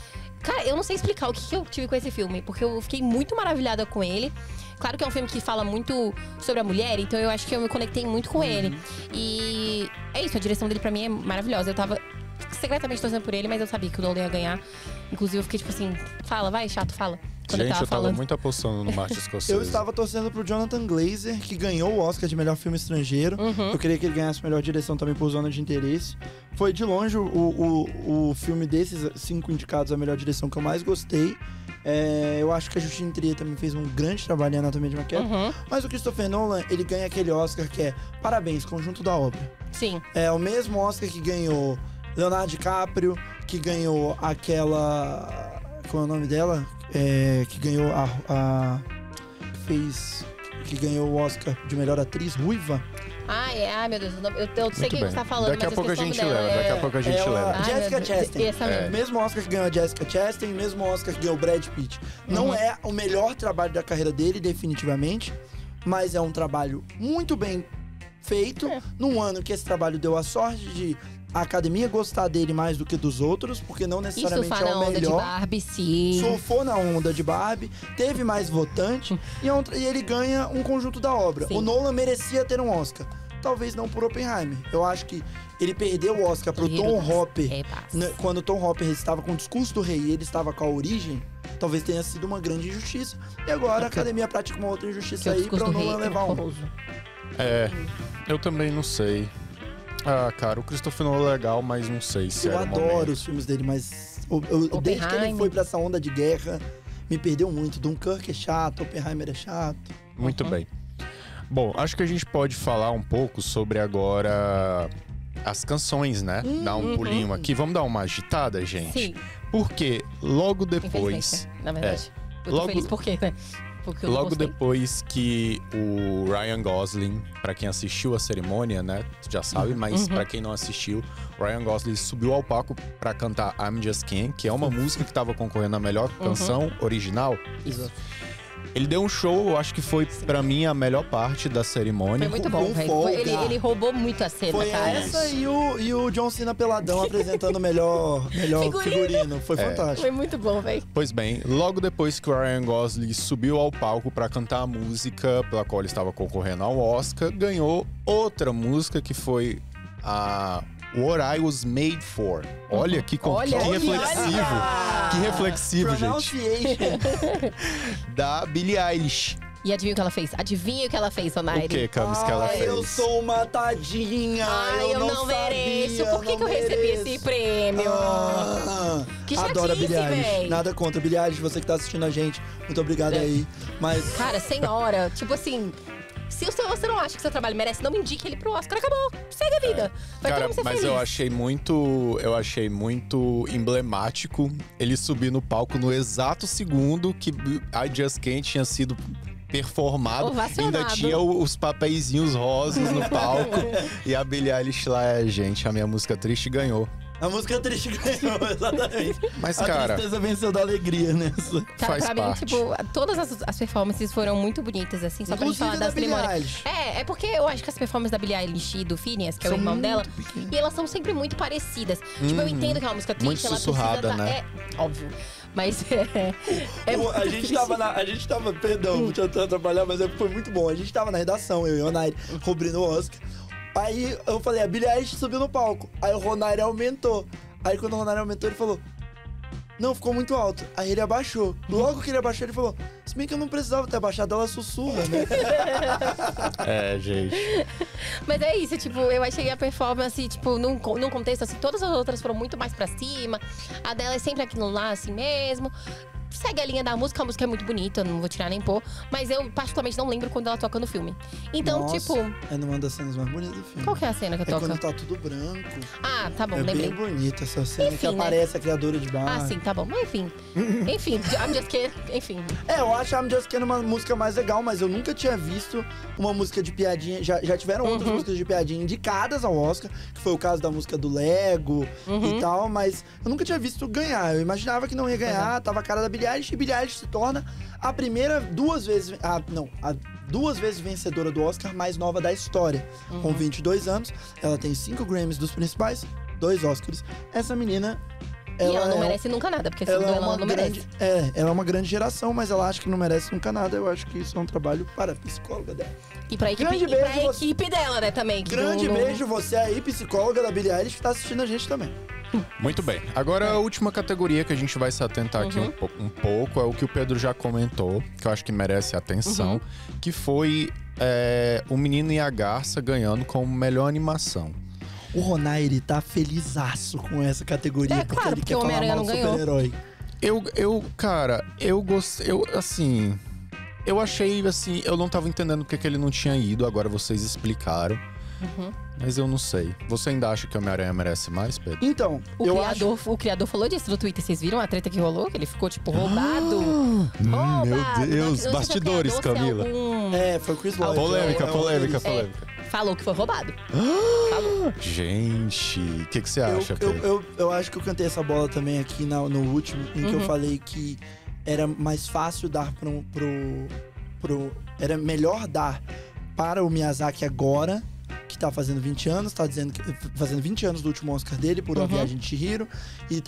Cara, eu não sei explicar o que eu tive com esse filme, porque eu fiquei muito maravilhada com ele. Claro que é um filme que fala muito sobre a mulher, então eu acho que eu me conectei muito com ele. E é isso, a direção dele pra mim é maravilhosa. Eu tava secretamente torcendo por ele, mas eu sabia que o Nolan ia ganhar. Inclusive eu fiquei tipo assim, fala, vai, chato, fala. Quando Gente, eu tava falando. muito apostando no Martin Scorsese. Eu estava torcendo pro Jonathan Glazer, que ganhou o Oscar de melhor filme estrangeiro. Eu queria que ele ganhasse melhor direção também por Zona de Interesse. Foi de longe o filme desses 5 indicados a melhor direção que eu mais gostei. Eu acho que a Justine Trier também fez um grande trabalho em Anatomia de uma Queda. Mas o Christopher Nolan, ele ganha aquele Oscar que é parabéns, conjunto da obra. Sim. É o mesmo Oscar que ganhou Leonardo DiCaprio, que ganhou aquela... Qual é o nome dela? Que ganhou que ganhou o Oscar de melhor atriz, Ruiva. Ai, meu Deus, eu sei quem bem. você tá falando, Daqui mas a pouco a gente dela. leva, daqui a pouco a gente leva. Ai, Jessica meu Deus, Chastain. essa mesmo. Mesmo Oscar que ganhou a Jessica Chastain, mesmo Oscar que ganhou o Brad Pitt. Não é o melhor trabalho da carreira dele, definitivamente, mas é um trabalho muito bem feito, num ano que esse trabalho deu a sorte de a academia gostar dele mais do que dos outros, porque não E necessariamente surfar é na o onda de melhor. Barbie, sim. Surfou na onda de Barbie, teve mais votante e ele ganha um conjunto da obra. Sim. O Nolan merecia ter um Oscar. Talvez não por Oppenheimer. Eu acho que ele perdeu o Oscar pro Tom Hopper. Quando o Tom Hopper estava com o Discurso do Rei e ele estava com A Origem, talvez tenha sido uma grande injustiça. E agora a academia pratica uma outra injustiça aí pra o Nolan levar um. Eu também não sei. Ah, cara, o Christopher Nolan é legal, mas não sei se Eu era o adoro momento. os filmes dele, mas desde que ele foi pra essa onda de guerra, me perdeu muito. Dunkirk é chato, Oppenheimer é chato. Muito bem. Bom, acho que a gente pode falar um pouco sobre agora as canções, né? Dar um pulinho aqui. Vamos dar uma agitada, gente? Sim. Porque logo depois... Infelizmente, na verdade. Eu tô Logo- feliz por quê, né? Porque eu não Logo gostei. depois que o Ryan Gosling, pra quem assistiu a cerimônia, né, já sabe, mas pra quem não assistiu, o Ryan Gosling subiu ao palco pra cantar I'm Just King, que é uma música que tava concorrendo à melhor canção original. Isso. Ele deu um show, eu acho que foi pra mim a melhor parte da cerimônia. Foi muito Com bom, velho. folga. Ele roubou muito a cena, Foi cara. essa e o John Cena peladão apresentando o melhor figurino. Foi fantástico. Foi muito bom, velho. Pois bem, logo depois que o Ryan Gosling subiu ao palco pra cantar a música pela qual ele estava concorrendo ao Oscar, ganhou outra música que foi a What I Was Made For. Olha que reflexivo. Que reflexivo, gente. Pronunciation. Da Billie Eilish. E adivinha o que ela fez? Adivinha o que ela fez, Sonaire? O que, Camis, que ela Ai, fez? eu sou uma tadinha. Ai, eu não mereço. sabia, Por que não eu recebi mereço. esse prêmio? Que chatice, adoro a Billie Eilish. véi. Nada contra. Billie Eilish, você que tá assistindo a gente, muito obrigado aí. Mas Cara, senhora, tipo assim... Se você não acha que seu trabalho merece, não me indique ele pro Oscar. Acabou. Segue a vida. Vai todo Cara, mundo ser mas feliz. eu achei muito emblemático ele subir no palco no exato segundo que I Just Can't tinha sido performado. Ovacionado. Ainda tinha os papeizinhos rosas no palco. E a Billie Eilish lá, gente, a minha música triste ganhou. a música triste ganhou, exatamente. Mas, A cara, tristeza venceu da alegria nessa. Cara, faz pra parte. mim, tipo, todas as performances foram muito bonitas, assim, só pra gente Inclusive falar da das Billie cerimônias. Eilish. É porque eu acho que as performances da Billie Eilish e do Phineas, que é o São irmão dela, muito pequenas. e elas são sempre muito parecidas. Tipo, eu entendo que é uma música triste, Muito ela sussurrada, precisa né? É, óbvio. Mas é muito A gente difícil. tava, perdão, deixa eu atrapalhar, mas foi muito bom. A gente tava na redação, eu e o Onaire, cobrindo o Oscar. Aí eu falei, a Billie Eilish subiu no palco. Aí o Onaire aumentou. Aí quando o Onaire aumentou, ele falou, não, ficou muito alto. Aí ele abaixou. Logo que ele abaixou, ele falou, se bem que eu não precisava ter abaixado, ela sussurra, né? É, gente. Mas é isso, tipo, eu achei a performance, tipo, num contexto assim, todas as outras foram muito mais pra cima. A dela é sempre aquilo lá, assim mesmo. Segue a linha da música, a música é muito bonita, eu não vou tirar nem pôr. Mas eu, particularmente, não lembro quando ela toca no filme. Então, Nossa, tipo, é uma das cenas mais bonitas do filme. qual que é a cena que É toca? quando tá tudo branco. Ah, tá bom, É lembrei. bem bonita essa cena, Enfim, que né? aparece a criadora de bar. Ah, sim, tá bom. Mas enfim. Enfim, I'm just kidding. Enfim. É, eu acho a I'm Just Kidding uma música mais legal, mas eu nunca tinha visto uma música de piadinha. Já tiveram outras músicas de piadinha indicadas ao Oscar, que foi o caso da música do Lego e tal, mas eu nunca tinha visto ganhar. Eu imaginava que não ia ganhar, tava a cara da Billie Eilish, e Billie Eilish se torna a primeira duas vezes vencedora do Oscar mais nova da história. Com 22 anos, ela tem 5 Grammys dos principais, 2 Oscars. Essa menina E ela não merece nunca nada, porque segundo ela não merece. Ela é uma grande geração, mas ela acha que não merece nunca nada. Eu acho que isso é um trabalho para a psicóloga dela. E pra equipe dela, né, também. Grande beijo, você aí, psicóloga da Billie Eilish, que tá assistindo a gente também. Muito bem. Agora, a última categoria que a gente vai se atentar aqui um pouco é o que o Pedro já comentou, que eu acho que merece atenção, que foi O Menino e a Garça ganhando como melhor animação. O Ronaire tá felizaço com essa categoria, porque claro, ele porque quer o falar Homem-Aranha mal do não ganhou. super-herói. Eu gostei, assim... Eu achei, assim, eu não tava entendendo porque que ele não tinha ido, agora vocês explicaram. Mas eu não sei. Você ainda acha que o Homem-Aranha merece mais, Pedro? Então, O criador falou disso no Twitter. Vocês viram a treta que rolou? Que ele ficou, tipo, roubado. Meu Deus, Não bastidores, sei se é Camila. foi o Chris Lloyd. Polêmica. Falou que foi roubado. Falou. Gente, o que você acha, Pedro? Eu acho que eu cantei essa bola também aqui no último, em que eu falei que era mais fácil dar era melhor dar para o Miyazaki agora, que tá fazendo 20 anos, tá dizendo que fazendo 20 anos do último Oscar dele, por A Viagem de Chihiro, e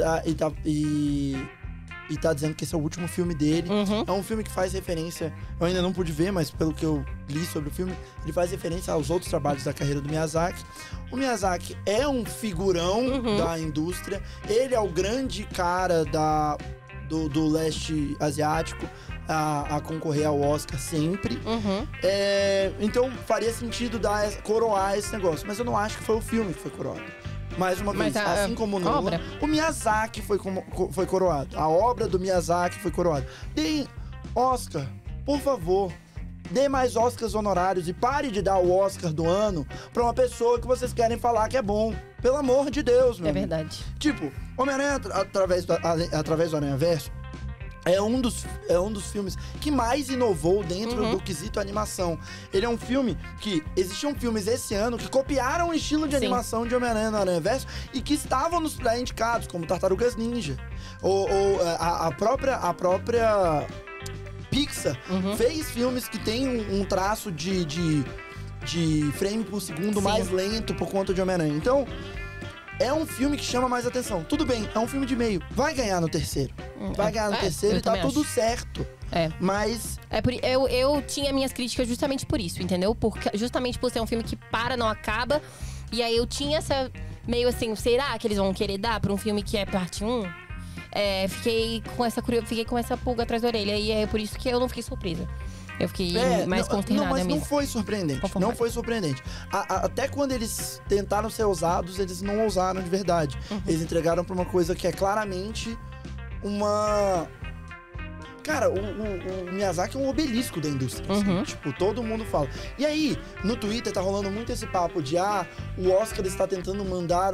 tá dizendo que esse é o último filme dele. É um filme que faz referência, eu ainda não pude ver, mas pelo que eu li sobre o filme, ele faz referência aos outros trabalhos da carreira do Miyazaki. O Miyazaki é um figurão da indústria, ele é o grande cara do leste asiático a concorrer ao Oscar sempre. Então faria sentido coroar esse negócio, mas eu não acho que foi o filme que foi coroado. Mais uma vez, assim como no Nolan, o Miyazaki foi coroado. A obra do Miyazaki foi coroada. Deem Oscar, por favor. Dê mais Oscars honorários e pare de dar o Oscar do ano pra uma pessoa que vocês querem falar que é bom. Pelo amor de Deus, meu amigo. Verdade. Tipo, Homem-Aranha através do Aranhaverso é um dos filmes que mais inovou dentro do quesito animação. Ele é um filme que... Existiam filmes esse ano que copiaram o estilo de animação de Homem-Aranha no Aranhaverso e que estavam nos pré-indicados, como Tartarugas Ninja. Ou a própria Pixar fez filmes que tem um traço de frame por segundo mais lento por conta de Homem-Aranha. Então... é um filme que chama mais atenção. Tudo bem, é um filme de meio. Vai ganhar no terceiro. Vai ganhar no terceiro e tá tudo certo. Mas... Eu tinha minhas críticas justamente por isso, entendeu? Justamente por ser um filme que não acaba. E aí eu tinha essa... meio assim, será que eles vão querer dar pra um filme que é parte 1? Fiquei com essa pulga atrás da orelha. E é por isso que eu não fiquei surpresa. Eu fiquei mais consternada mesmo. Mas não foi surpreendente. Não foi surpreendente. Até quando eles tentaram ser ousados, eles não ousaram de verdade. Eles entregaram pra uma coisa que é claramente uma... Cara, o Miyazaki é um obelisco da indústria. Assim, tipo, todo mundo fala. E aí, no Twitter tá rolando muito esse papo de o Oscar está tentando mandar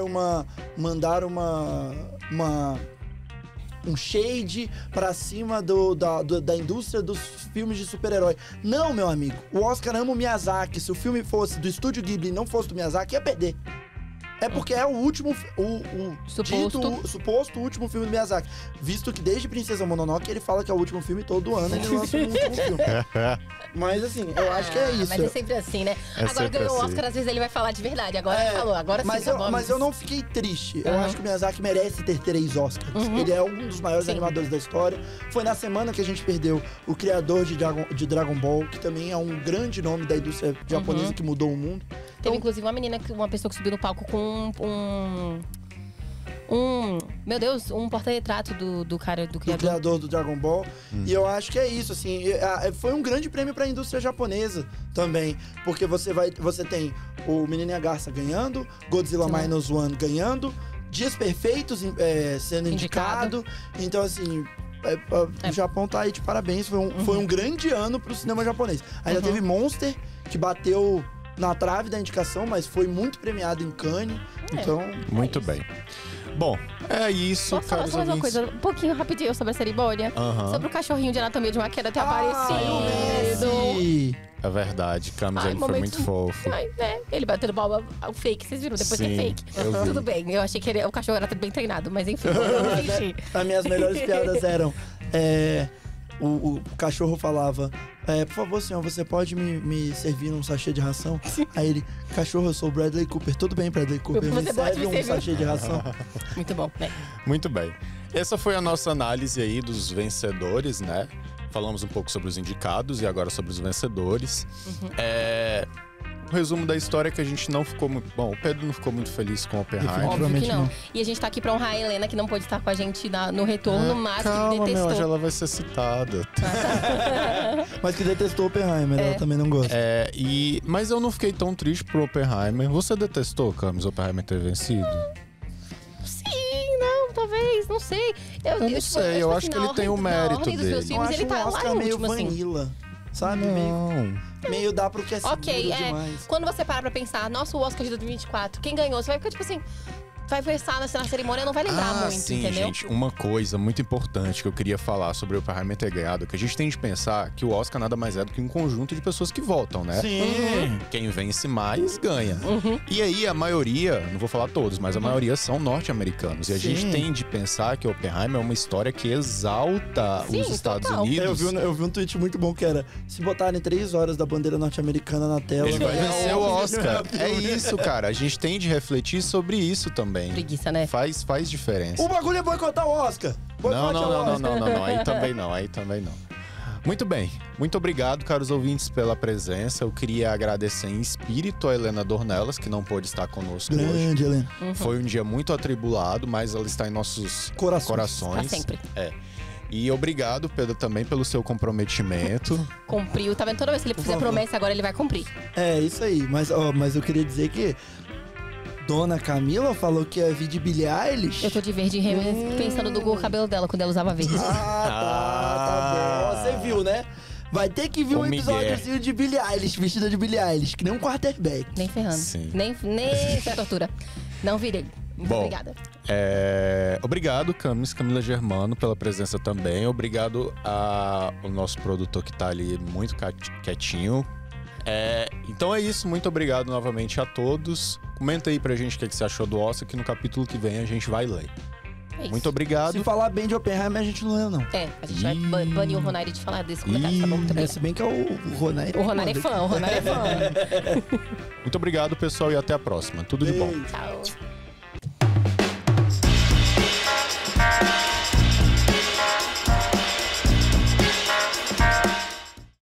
um shade pra cima da indústria dos filmes de super-herói. Não, meu amigo. O Oscar ama o Miyazaki. Se o filme fosse do Estúdio Ghibli e não fosse do Miyazaki, ia perder. É porque é o último... suposto último filme do Miyazaki. Visto que desde Princesa Mononoke ele fala que é o último filme todo ano. Ele lança um último filme. Mas assim, eu acho que é isso. Mas é sempre assim, né? Agora ganhou o Oscar, às vezes ele vai falar de verdade. Agora ele falou, agora sim. Mas eu não fiquei triste. Eu acho que o Miyazaki merece ter 3 Oscars. Ele é um dos maiores animadores da história. Foi na semana que a gente perdeu o criador de Dragon Ball, que também é um grande nome da indústria japonesa que mudou o mundo. Teve inclusive uma pessoa que subiu no palco com meu Deus, um porta-retrato do criador. Do criador do Dragon Ball. E eu acho que é isso, assim. Foi um grande prêmio pra indústria japonesa também. Porque você tem o Menino e a Garça ganhando, Godzilla Minus One ganhando, Dias Perfeitos sendo indicado. Então, assim... o Japão tá aí de parabéns. Foi um grande ano pro cinema japonês. Ainda teve Monster, que bateu na trave da indicação, mas foi muito premiado em Cannes. Então... Muito bem. Bom, é isso, Posso falar só mais uma coisa, um pouquinho rapidinho sobre a cerimônia? Sobre o cachorrinho de Anatomia de uma Queda ter aparecido. É verdade, Camis, ele foi muito fofo. Ele batendo palma, o fake, vocês viram? Depois que é fake. Tudo bem, eu achei que o cachorro era bem treinado, mas enfim, eu As minhas melhores piadas eram... o cachorro falava, por favor, senhor, você pode me servir um sachê de ração? Aí ele, cachorro, eu sou o Bradley Cooper. Tudo bem, Bradley Cooper, me serve um sachê de ração. Muito bom. Muito bem. Essa foi a nossa análise aí dos vencedores, né? Falamos um pouco sobre os indicados e agora sobre os vencedores. O resumo da história é que a gente não ficou muito... Bom, o Pedro não ficou muito feliz com o Oppenheimer. Óbvio que não. E a gente tá aqui pra honrar a Helena, que não pôde estar com a gente no retorno, mas calma, que detestou. hoje ela vai ser citada. Mas que detestou o Oppenheimer, ela também não gosta. Mas eu não fiquei tão triste pro Oppenheimer. Você detestou, Camis, o Oppenheimer ter vencido? Sim, não, talvez, não sei. Eu não sei, eu acho que ele tem o mérito dele. Dos filmes, ele tá um lá Oscar no meio último, assim. vanilla, sabe? Meio dá pro que é seguro demais. Quando você para pra pensar, nossa, o Oscar de 2024, quem ganhou? Você vai ficar tipo assim... Vai versar na cerimônia, não vai lembrar muito, sim, entendeu? Gente, uma coisa muito importante que eu queria falar sobre o Oppenheimer ter ganhado, que a gente tem de pensar que o Oscar nada mais é do que um conjunto de pessoas que votam, né? Sim. Quem vence mais, ganha. E aí, a maioria, não vou falar todos, mas a maioria são norte-americanos. E a gente tem de pensar que o Oppenheimer é uma história que exalta os Estados Unidos. Eu vi um tweet muito bom que era, se botarem 3 horas da bandeira norte-americana na tela... Ele vai vencer o Oscar. É isso, cara. A gente tem de refletir sobre isso também. Preguiça, né? Faz diferença. O bagulho é boicotar o Oscar. Não. Aí também não. Muito bem. Muito obrigado, caros ouvintes, pela presença. Eu queria agradecer em espírito a Helena Dornelas, que não pôde estar conosco hoje. Grande, Helena. Foi um dia muito atribulado, mas ela está em nossos corações. Pra sempre. E obrigado, Pedro, também pelo seu comprometimento. Cumpriu. Tá vendo? Toda vez que ele fizer promessa, agora ele vai cumprir. É, isso aí. Mas eu queria dizer que Dona Camila falou que ia vir de Billie Eilish. Eu tô de verde pensando no cabelo dela, quando ela usava verde. Tá bom. Você viu, né? Vai ter que vir um episódiozinho de Billie Eilish, vestida de Billie Eilish, que nem um quarterback. Nem ferrando. Sim. Nem foi tortura. Não virei. Muito obrigada. Obrigado, Camila Germano, pela presença também. Obrigado ao nosso produtor que tá ali muito quietinho. Então é isso, muito obrigado novamente a todos. Comenta aí pra gente o que você achou do Oscar, que no capítulo que vem a gente vai ler. Muito obrigado. Se falar bem de Oppenheimer, a gente não lê, não. A gente vai banir o Ronari de falar desse comentário, tá bom? Muito bem. Se bem que é o Ronari. O Ronari é fã, Muito obrigado, pessoal, e até a próxima. Tudo de bom. Tchau.